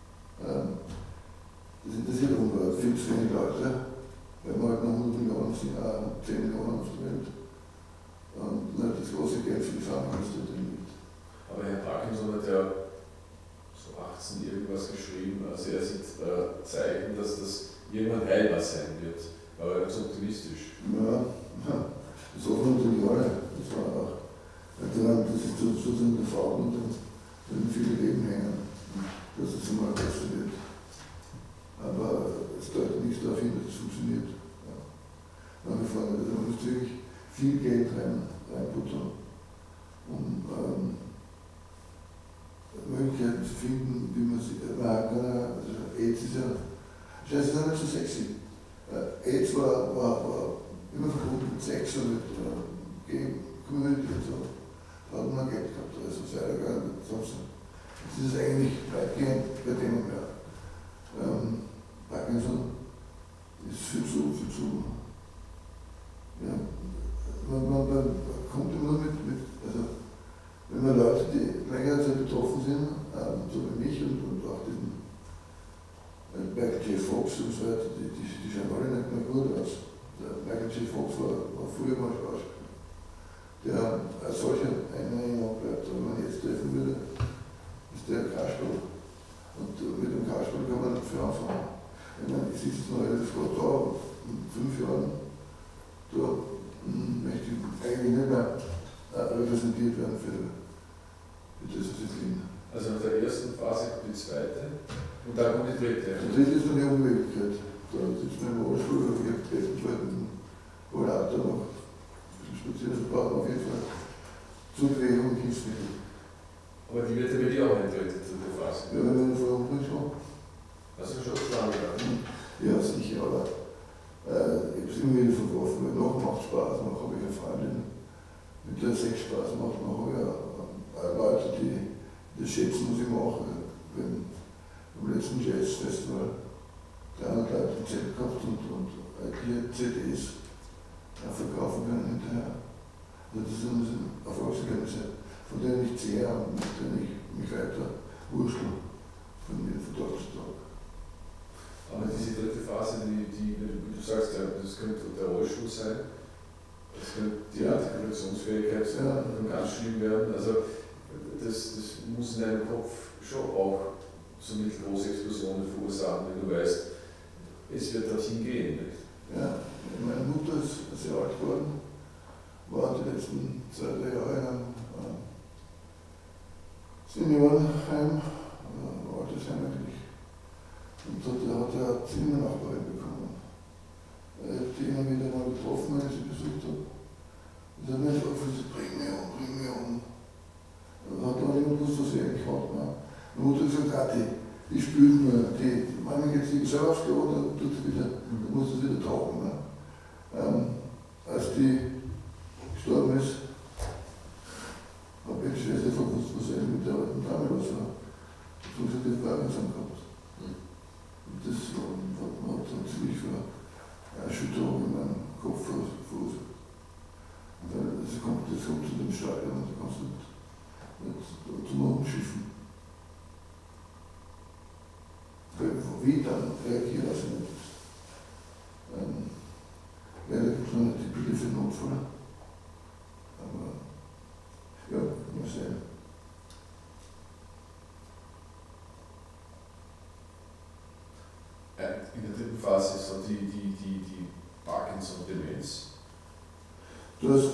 Das interessiert aber viel zu wenig Leute, weil wir halt noch 100 Millionen sind, 10 Millionen auf der Welt. Und das große Geld für die Pharmaindustrie liegt. Aber Herr Parkinson hat ja so 18 irgendwas geschrieben, also er sieht Zeichen, dass das irgendwann heilbar sein wird. Aber ganz optimistisch. Ja, das hoffen natürlich alle. Das war auch. Das ist sozusagen der Faden, und dann viele Leben hängen, dass es einmal besser wird. Aber es deutet nichts darauf hin, dass es funktioniert. Ja. Nach wie vor, also man muss wirklich viel Geld reinputtern, um Möglichkeiten zu finden, wie man sie also AIDS ist ja, Scheiße ist ja nicht so sexy. AIDS war immer verbunden mit Sex und mit Gay-Community und so. Da hat man Geld gehabt, also sei egal, sonst ist es eigentlich weitgehend bei dem mehr. Parkinson ist viel zu, ja, man kommt immer mit, also wenn man Leute, die längere Zeit betroffen sind, so wie mich und auch diesen Michael J. Fox und so weiter, die schauen alle nicht mehr gut aus. Der Michael J. Fox war früher mal Schauspieler, der als solcher eine Erinnerung bleibt. Aber wenn man jetzt treffen würde, ist der Kasperl. Und mit dem Kasperl kann man nicht viel anfangen. Ich meine, ich sitze noch relativ gut da, in 5 Jahren, da möchte ich eigentlich nicht mehr repräsentiert werden für das, was ich bin. Also nach der ersten Phase kommt die zweite und dann kommt die dritte. Die dritte ist dann die Unmöglichkeit. Da sitzt man im Rollstuhl, ich habe bestenfalls mit dem Rollator noch spazieren, das braucht man auf jeden Fall Zugbewegung und Hilfsmittel. Aber die wird ja bei dir auch eintreten, zu der Phase. Ja, wenn man vorher unten schon. Hast du schon geschlagen gehabt? Ja, sicher, aber ich habe es immer wieder verworfen, weil noch macht Spaß, noch habe ich eine Freundin, mit der Sex Spaß macht, noch habe ich Leute, die das schätzen, was ich mache. Wenn beim letzten Jazz-Festival 300 Leute ein Zelt gehabt und hier CDs verkaufen können hinterher. Also das sind Erfolgsergebnisse, von denen ich zehre und mit denen ich mich weiter wurschtel, von Tag zu Tag. Aber diese dritte Phase, wie du sagst, das könnte der Rollstuhl sein, das könnte die Artikulationsfähigkeit sein, kann ganz schlimm werden. Also das muss in deinem Kopf schon auch so mittelgroße Explosionen verursachen, wenn du weißt, es wird dorthin gehen. Nicht? Ja, meine Mutter ist sehr alt geworden, war die letzten 2-3 Jahre in einem Seniorenheim, Altersheim eigentlich. Und da hat er eine Zimmernachbarin bekommen. Ich habe die immer wieder mal getroffen, wenn ich sie besucht habe. Und dann hat er einfach gesagt, bring mich um. Da hat er immer gewusst, was ich eigentlich hat. Meine Mutter hat gesagt, die spülen mir, manchmal geht sie selber aufs Klo, dann muss sie wieder tauchen. Ne? Als die gestorben ist, habe ich die Schwester gewusst, was eigentlich mit der alten Dame los war. So hat sie Parkinson gehabt. Und das hat dann ziemlich für Erschütterung in meinem Kopf verursacht. Weil das kommt zu dem Stadion und da kannst du nicht zum Umschiffen. Wie dann reagiert, also nicht. Leider gibt es noch nicht die Pille für Notfall. Aber ja, mal sehen. In der dritten Phase ist dann die Parkinson-Demenz. Du kannst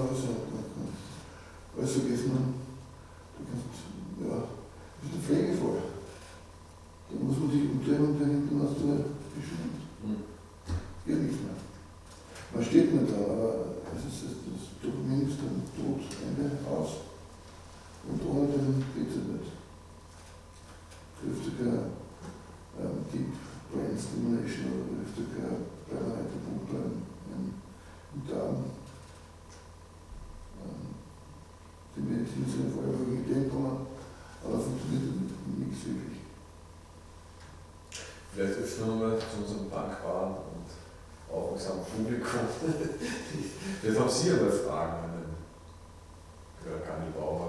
alles vergessen, du kannst, ja, du bist pflegevoll. Da muss man sich umdrehen und dann hinten hast du geschwind. Geht nichts mehr. Man steht nicht dran, aber das Dopamin ist dann tot, Ende, aus. Und ohne den geht es nicht. Kräftiger Deep Brain Stimulation oder kräftiger permanente Punkte im Darm. Die Medizin sind vorher mit Ideen gekommen, aber funktioniert nichts wirklich. Vielleicht öffnen wir zu unserem dankbaren und aufmerksamen Publikum. Vielleicht haben Sie aber Fragen an den Kannibau.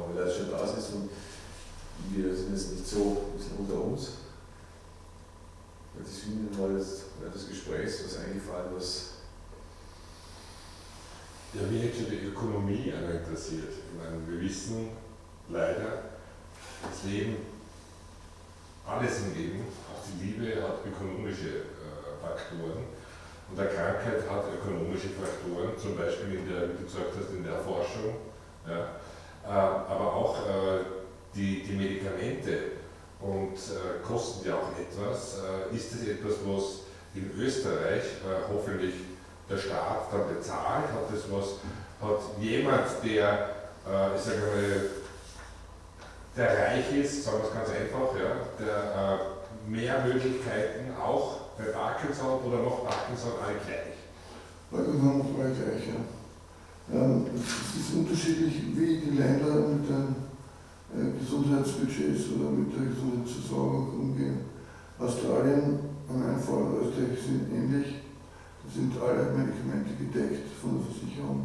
interessiert. Ich meine, wir wissen leider, das Leben, alles im Leben, auch die Liebe hat ökonomische Faktoren. Und eine Krankheit hat ökonomische Faktoren, zum Beispiel in der, wie du gesagt hast, in der Forschung, ja, aber auch die Medikamente und kosten ja auch etwas. Ist es etwas, was in Österreich hoffentlich der Staat dann bezahlt? Hat jemand, der, ich sage mal, der reich ist, sagen wir es ganz einfach, ja, der mehr Möglichkeiten auch bei Parkinson oder noch Parkinson alle gleich? Parkinson noch alle gleich, ja. Es ist unterschiedlich, wie die Länder mit den Gesundheitsbudgets oder mit der Gesundheitsversorgung umgehen. Australien und ein Fall und Österreich sind ähnlich. Da sind alle Medikamente gedeckt von der Versicherung.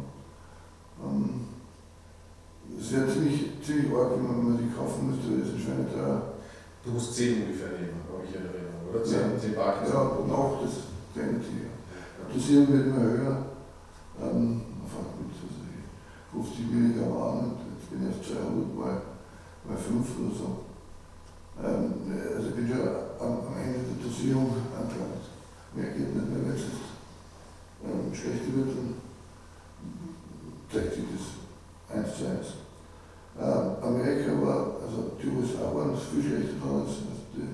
Es wäre ziemlich arg, wenn man die kaufen müsste, das ist ein schweineteuer. Du musst 10 ungefähr nehmen, habe ich in Erinnerung, oder? 10 Ja, Parkinson. und auch das verändert sich. Die Dosierung wird immer höher. Einfach mit 50 Milligramm an und jetzt bin ich erst 200 mal 5 oder so. Also ich bin schon am Ende der Dosierung angelangt. Mehr geht nicht mehr, wenn es schlechter wird, dann zeigt sich das 1:1. Amerika war, also die USA waren viel schlechter dran als die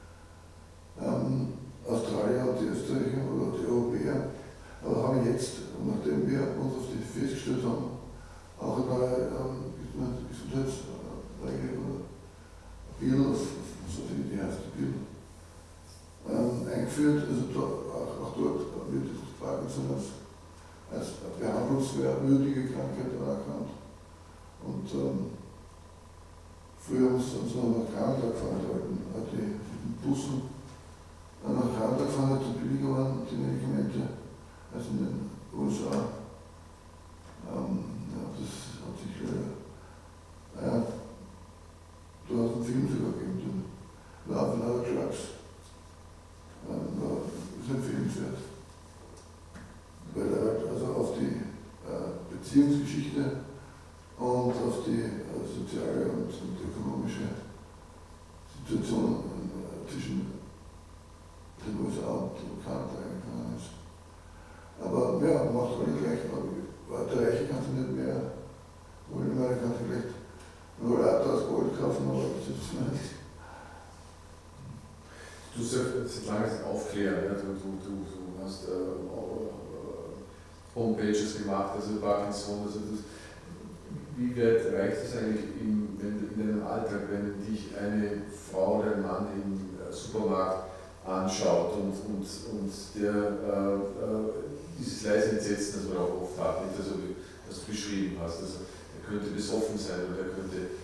Australier und die Österreicher oder die Europäer. Aber haben jetzt, nachdem wir uns auf die festgestellt haben, auch eine neue Gesundheitsregel oder Bill, so wie die heißt, Bill, eingeführt. Also auch dort wird das Parkinson als behandlungswürdige Krankheit anerkannt. Und früher haben sie uns noch nach Kanada gefahren, die Bussen nach Kanada gefahren, die billiger waren, die Medikamente, als in den USA. Ja, das hat sich leider. Du hast einen Film sogar gegeben, den Love and Other Drugs. Das ist empfehlenswert. Weil er halt also auf die Beziehungsgeschichte und auf die soziale und ökonomische Situation zwischen den USA und Kanada eingegangen ist. Aber ja, macht alle gleich. Der Reiche kann sich nicht mehr holen, man kann vielleicht einen Rollator aus Gold kaufen, aber das ist nicht. Du sollst langsam aufklären, ja? Du hast Homepages gemacht, also Parkinson, also das, wie weit reicht es eigentlich in deinem Alltag, wenn dich eine Frau oder ein Mann im Supermarkt anschaut und der dieses leise Entsetzen, das man auch oft hat, nicht? Also, was du beschrieben hast, also er könnte besoffen sein oder er könnte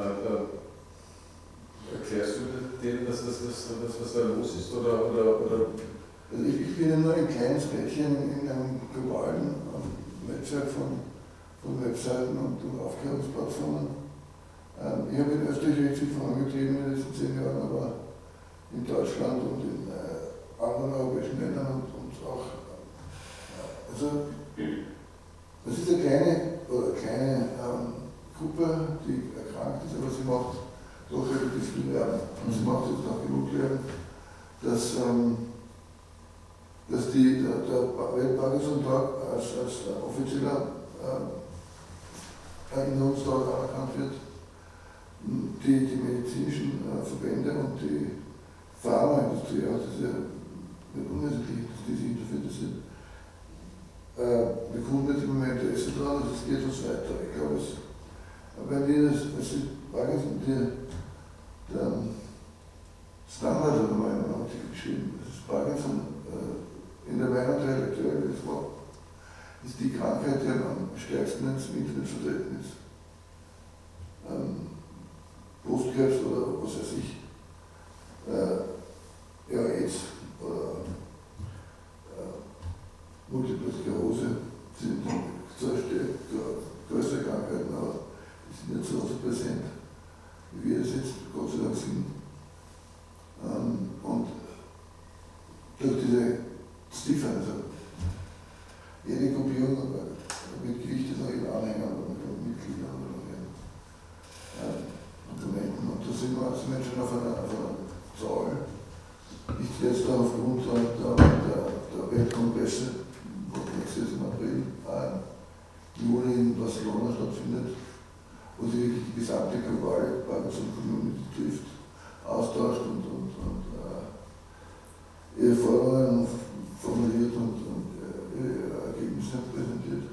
erklärst du denen, was da los ist? Oder? Also ich bin ja nur ein kleines Rädchen in einem globalen Netzwerk von Webseiten und Aufklärungsplattformen. Ich habe in Österreich recht viel vorangetrieben in den letzten 10 Jahren, aber in Deutschland und in anderen europäischen Ländern und auch. Also, das ist eine kleine Gruppe, die erkrankt ist, aber sie macht doch relativ viel Lärm. Und sie macht jetzt auch genug Lärm, dass der Welt-Parkinson-Tag als offizieller Erinnerungstag anerkannt wird. Die medizinischen Verbände und die Pharmaindustrie, auch das ist ja nicht unersichtlich, dass die sich dafür interessieren, bekunden jetzt immer mehr Interesse daran, also es geht uns weiter. Ich glaube, wenn die das Parkinson, der Standard hat mal in einem Artikel geschrieben, das ist Parkinson in der Meinung der Redakteure, das war, ist die Krankheit, die am stärksten im Internet vertreten ist. Brustkrebs oder was weiß ich, AIDS oder Multiple Sklerose sind zwar größere Krankheiten, aber die sind nicht so präsent, wie wir es jetzt Gott sei Dank sind. Und durch diese Stiffheit, also jede Gruppierung mit Gewicht ist noch immer Anhänger, mit gesamte globale Parkinson-Community trifft, austauscht und ihre Forderungen formuliert und ihre Ergebnisse präsentiert.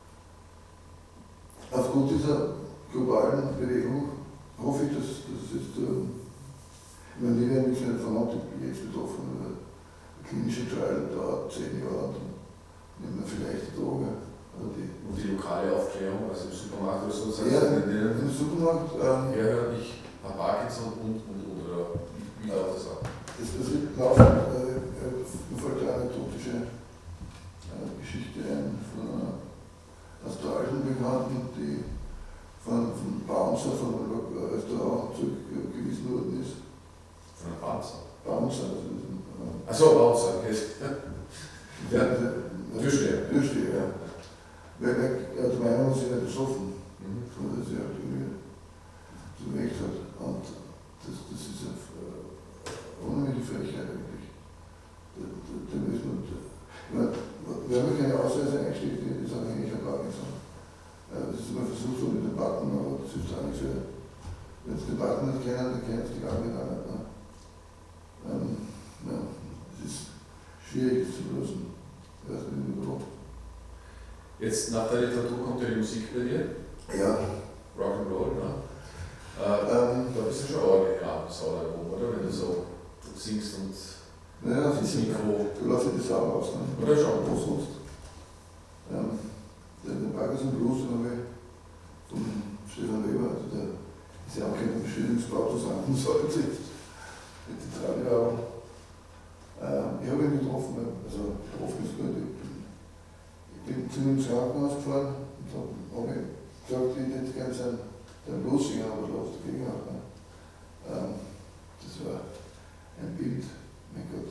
Aufgrund dieser globalen Bewegung hoffe ich, dass es jetzt, ich meine, die werden nicht mehr vermutet, jetzt betroffen, der klinische Trial dauert 10 Jahre, dann nehmen wir vielleicht die Droge. Und die lokale Aufklärung, also im Supermarkt oder so, sagst Ja, du denen, im Supermarkt. ich habe Parkinson oder wie läuft das ab? Das wird laufen, mir fällt eine anekdotische Geschichte ein von einer australischen Bekannten, die von Bouncer, von einem Restaurant zurückgewiesen worden ist. Von einem Bouncer? Bouncer, also Achso, Bouncer, okay. Ja, Türsteher. Türsteher, ja. Weil er der Meinung ist, er besoffen, dass er halt irgendwie zu Recht hat. Und das ist eine unheimliche Frechheit eigentlich. Da müssen wir, wenn man keine Ausweise einsteckt, die sagen eigentlich ein Parkinson. Das ist immer versucht so mit den Button, aber das ist auch nicht so. Wenn sie den Button nicht kennen, dann kennen sie die gar nicht. Ne? Ja, es ist schwierig zu lösen. Ich weiß nicht warum. Jetzt nach der Literatur kommt ja die Musik bei dir. Ja. Rock'n'Roll, ne? Da bist du schon ordentlich am Saulalbum, oder? Wenn du so singst und ja, ins Mikro. Du lässt die Sau aus, ne? Oder schon? Wo sonst? Den Parkinson Blues habe ich von Stefan Weber, also der ist ja auch kein Beschwörungsbautus an sollte, mit den Trageraum. Ich habe ihn getroffen, also getroffen ist gut. Ich bin zu ihm ins Krankenhaus gefahren und habe gesagt, ich hätte gerne seinen Blues singen, aber da läuft dagegen auch. Ne? Das war ein Bild, mein Gott.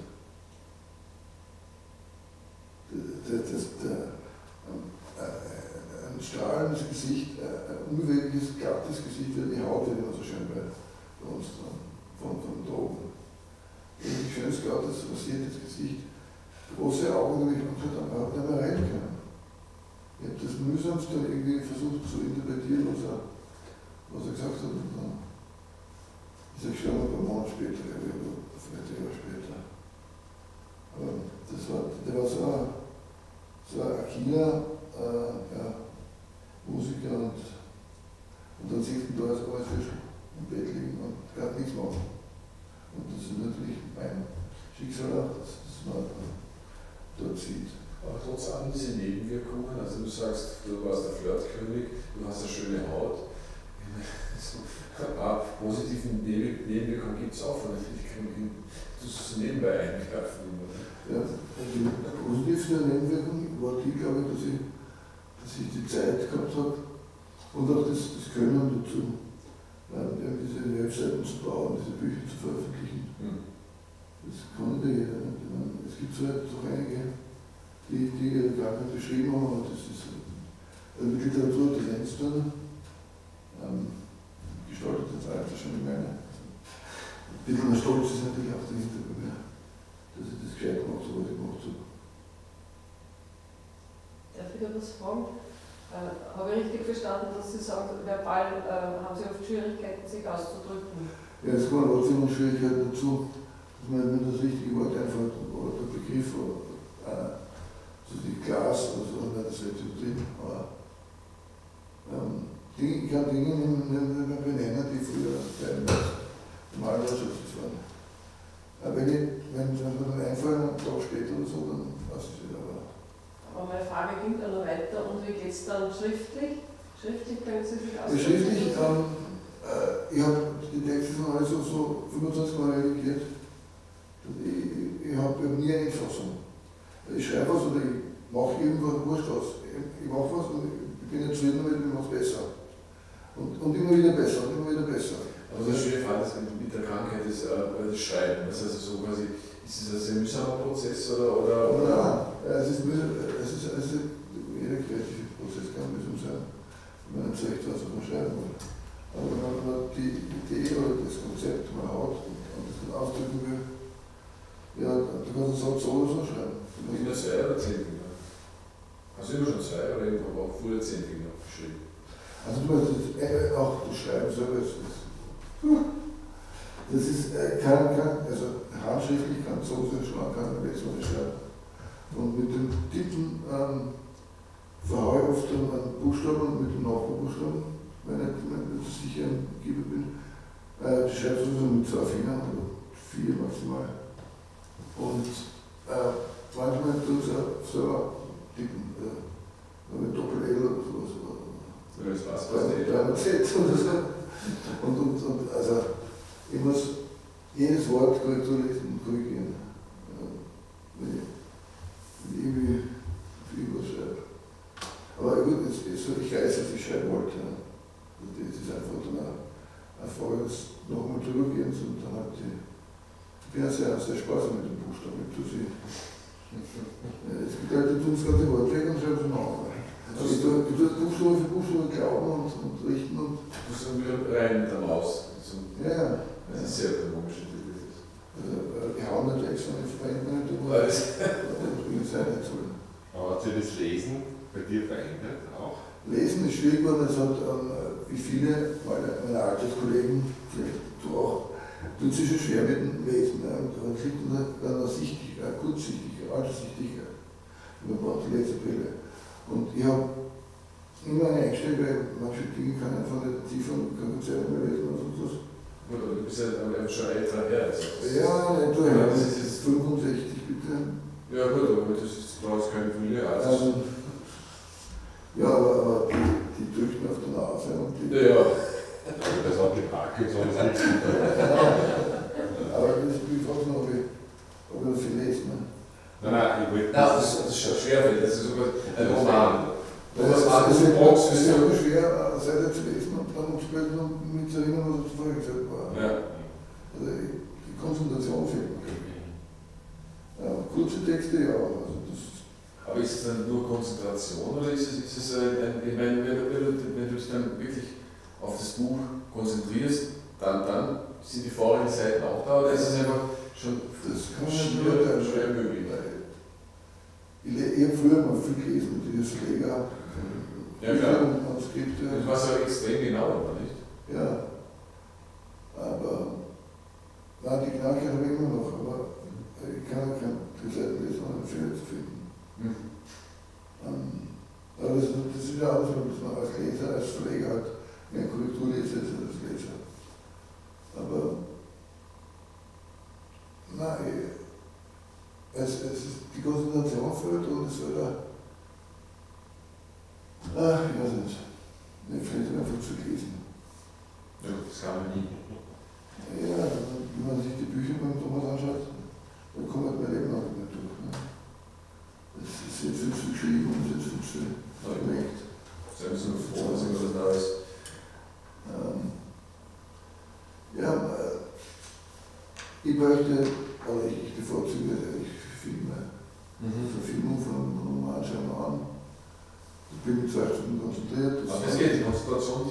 Ein strahlendes Gesicht, ein unbewegliches, glattes Gesicht, wie die Haut wird immer so schön bei uns von Drogen. Ein schönes, glattes, rasiertes Gesicht, große Augen, die ich überhaupt nicht mehr rein können. Ich habe das mühsamst dann irgendwie versucht zu interpretieren, was er gesagt hat. Und dann ist er gestorben, ein paar Monate später, vielleicht ein Jahr später. Aber der war so ein Akiner, Musiker und dann sieht man da als alles im Bett liegen und gar nichts machen. Und das ist natürlich mein Schicksal auch, dass man dort sieht. Aber trotz allem diese Nebenwirkungen, also du sagst, du warst der Flirtkönig, du hast eine schöne Haut. Positiven Nebenwirkungen gibt es auch, natürlich du so nebenbei eingreifen. Ja, die positivste Nebenwirkung war die, glaube ich, dass ich die Zeit gehabt habe und auch das Können dazu, diese Webseiten zu bauen, diese Bücher zu veröffentlichen. Das kann nicht jeder. Es gibt so doch einige, die ihre Krankheit beschrieben haben, aber das ist mit Literatur, die lernst du gestaltet das Alter schon in meine. Ein bisschen stolz ist natürlich auch dahinter bei mir, dass ich das gescheit gemacht habe, was ich gemacht habe. Darf ich da was fragen? Habe ich richtig verstanden, dass Sie sagen, verbal haben Sie oft Schwierigkeiten, sich auszudrücken? Ja, es kommen auch viele Schwierigkeiten dazu, dass man nicht das richtige Wort einfällt oder der Begriff oder so die Glas oder so, nicht das jetzt drin. Aber ich kann Dinge nicht mehr benennen, die früher normal waren. Wenn mir dann einfallen, einen Tag später oder so, dann weiß ich es wieder. Aber meine Frage ging dann noch weiter. Und wie geht es dann schriftlich? Schriftlich können Sie sich ausdrücken? Schriftlich, ich habe die Texte von alles so 25 Mal redigiert. Ich habe nie eine Endfassung. Ich schreibe was oder ich mache irgendwas wurscht aus. Ich mache was und ich bin nicht zufrieden damit, ich mache es besser. Und immer wieder besser, und immer wieder besser. Aber das schöne Fall ist mit der Krankheit ist das Schreiben. Das heißt so quasi, ist das ein mühsamer Prozess oder? Nein, es ist jeder kreative Prozess kann mühsam sein, wenn man nicht so echt weiß, was man schreiben will. Aber wenn man die Idee oder das Konzept mal hat und das dann ausdrücken will, ja, du kannst es auch so oder so schreiben. Sind das 2 oder 10 Finger? Hast du immer schon 2 oder irgendwo auch früher 10 Finger geschrieben? Also du meinst auch das Schreiben selber, das ist also handschriftlich kann so sehr schlank, kann man so nicht schreiben. Und mit dem Tippen verhaue ich oft einen Buchstaben und mit dem Nachbarbuchstaben, wenn ich sicher ein Geber bin, schreibe ich so mit 2 Fingern oder 4 maximal. Und manchmal tue ich es selber tippen, mit Doppel-L oder sowas. Ja, das passt. Oder so. Und also ich muss jedes Wort Korrektur lesen und korrigieren. Wenn ich was schreibe. Aber gut, ich weiß, was ich schreiben wollte. Das ist einfach dann eine Frage des nochmal drüber gehens und dann halt ich bin ja sehr sparsam mit dem Buchstaben. Es gibt Leute, die tun es gerade die Worte weg und schreiben es nach. Also ich tue Buchstabe für Buchstabe glauben und richten und. Du musst dann wieder rein mit der Maus. Ja. Das ist sehr ökonomisch. Also, ich hau nicht weg, sondern ich verändere nicht die Worte. Ich bin es auch nicht so. Aber hat sich das Lesen bei dir verändert auch? Lesen ist schwierig geworden, es hat wie viele meiner Alterskollegen, vielleicht du auch, tut sich schon schwer mit dem Lesen. Man kriegt eine Sichtigkeit, Kurzsichtigkeit, Alterssichtigkeit. Man braucht die Lesebrille. Und ich habe immer eine Einstellung, weil manche Dinge kann ich einfach nicht tiefer und kann nicht selber mehr lesen oder sonst was. Gut, aber du bist ja schon älter her. Ja, etwa, ja, das ist jetzt 65 bitte. Ja gut, aber das ist bei uns keine Familie. Also ja, aber die drückten auf der Nase und die. Ja. Also das hat die Parkinson nicht. Aber das ist die Frage noch, ob ich viel lese. Ne? Nein, ich wollte. Das ist schon schwer, das ist sogar ein Roman. Es ist ja auch schwer, eine Seite zu lesen und dann später noch mit zu erinnern, was zuvor gesagt war. Ja. Also die Konzentration fehlt mir. Kurze Texte, ja. Also das Aber ist es dann nur Konzentration oder ist es ich meine, wenn du dich dann wirklich auf das Buch konzentrierst, dann sind die vorigen Seiten auch da oder ist es einfach schon schwer möglich? Ich habe früher mal viel gelesen, dieses Leger. Ja, klar. Manuskripte. Das war so extrem genau, oder nicht? Ja. Aber die Knacke habe ich immer noch, aber ich kann auch keine Seiten lesen, um einen Fehler zu finden. Aber das ist ja auch so, dass man als Leser, als Verleger halt mehr Korrektur lese als Leser. Aber nein, es ist die Konzentration fehlt und es wird ich weiß nicht. Mir fehlt einfach zu lesen. Ja, das kann man nie. Ja, wenn man sich die Bücher beim Thomas anschaut, dann kommt man mein Leben auch nicht mehr durch. Ne? Es ist jetzt viel zu geschrieben und es ist viel zu verlegt. Seien wir so froh, dass immer was Neues. Ich bräuchte, oder ich bevorzuge eigentlich Filme. Verfilmung von Romanschreiben an. Ich bin mit 2 Stunden konzentriert. Aber es geht, die Konzentration,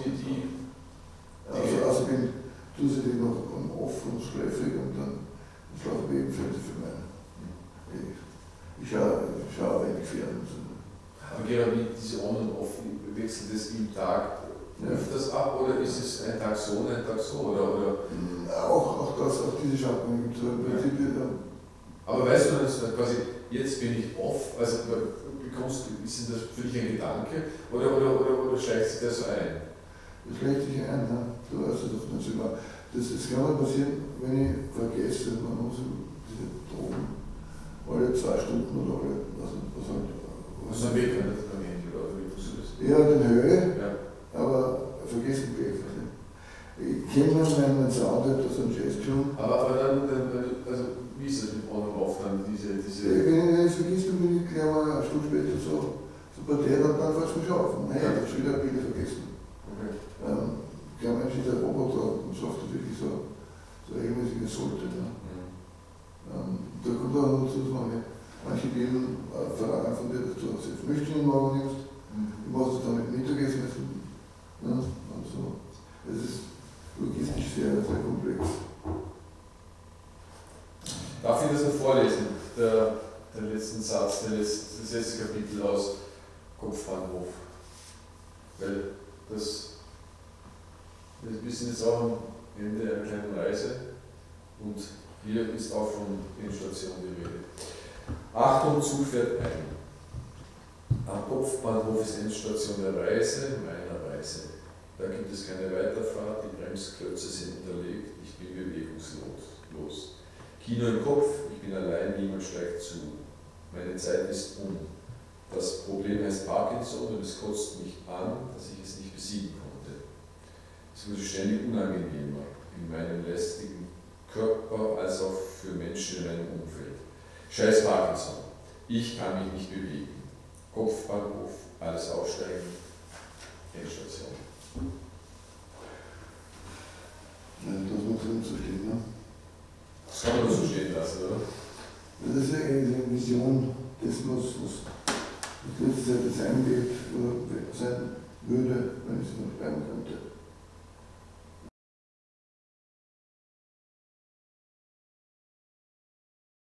Also tue sie die noch off und schläfrig und dann schlafe ich eben Fernsehfilme ein. Ich schaue wenig Fernsehen. Aber Gerhard, wie diese On- und Off, wechselt das im Tag öfters ab oder ist es ein Tag so, ein Tag so? Oder? Auch diese Schattenungen gibt es im Prinzip. Aber weißt du, dass quasi jetzt bin ich off, also ist das für dich ein Gedanke oder schleicht sich das so ein? Das schlägt sich ein, ne? Du weißt es oft nicht so genau. Das kann mal passieren, wenn ich vergesse, man muss diese Drogen alle 2 Stunden oder alle, was halt. Was dann weg, nicht beim Handy oder wie tust du das? Ja, den Höhe, Ja. Aber vergessen wir einfach nicht. Ich kenne meinen Sound, das ist ein Jazz-Tune. Aber dann, also wie ist das mit On und Off dann, diese Wenn ich es vergisst, dann bin ich gleich mal eine Stunde später so bei der, dann fällt es mir schon auf. Hey, ich habe schon wieder Bilder vergessen. Okay. Kein Mensch ist ein Roboter und schafft das wirklich so regelmäßig sollte. Ne? Da kommt auch dazu, dass manche Bilder verlangen von dir, dass du das jetzt Frühstück morgen nimmst. Du machst es dann mit Mittagessen essen. Ja, also, es ist logistisch sehr, sehr komplex. Darf ich das noch vorlesen? Den letzten Satz, das letzte Kapitel aus Kopfbahnhof. Weil wir sind jetzt auch am Ende einer kleinen Reise und hier ist auch von Endstation die Rede. Achtung, Zug fährt ein. Am Kopfbahnhof ist Endstation der Reise, meiner Reise. Da gibt es keine Weiterfahrt, die Bremsklötze sind unterlegt, ich bin bewegungslos. Kino im Kopf, ich bin allein, niemand steigt zu. Meine Zeit ist um. Das Problem heißt Parkinson und es kotzt mich an, dass ich es nicht besiegen konnte. Es wurde ständig unangenehmer in meinem lästigen Körper als auch für Menschen in meinem Umfeld. Scheiß Parkinson, ich kann mich nicht bewegen. Kopfbahnhof, alles aussteigen, Endstation. Ja, das muss drin so stehen, ne? Das kann man so stehen lassen, oder? Das ist ja eine Vision dessen, was letzte Zeit sein wird oder sein würde, wenn ich es noch schreiben kann.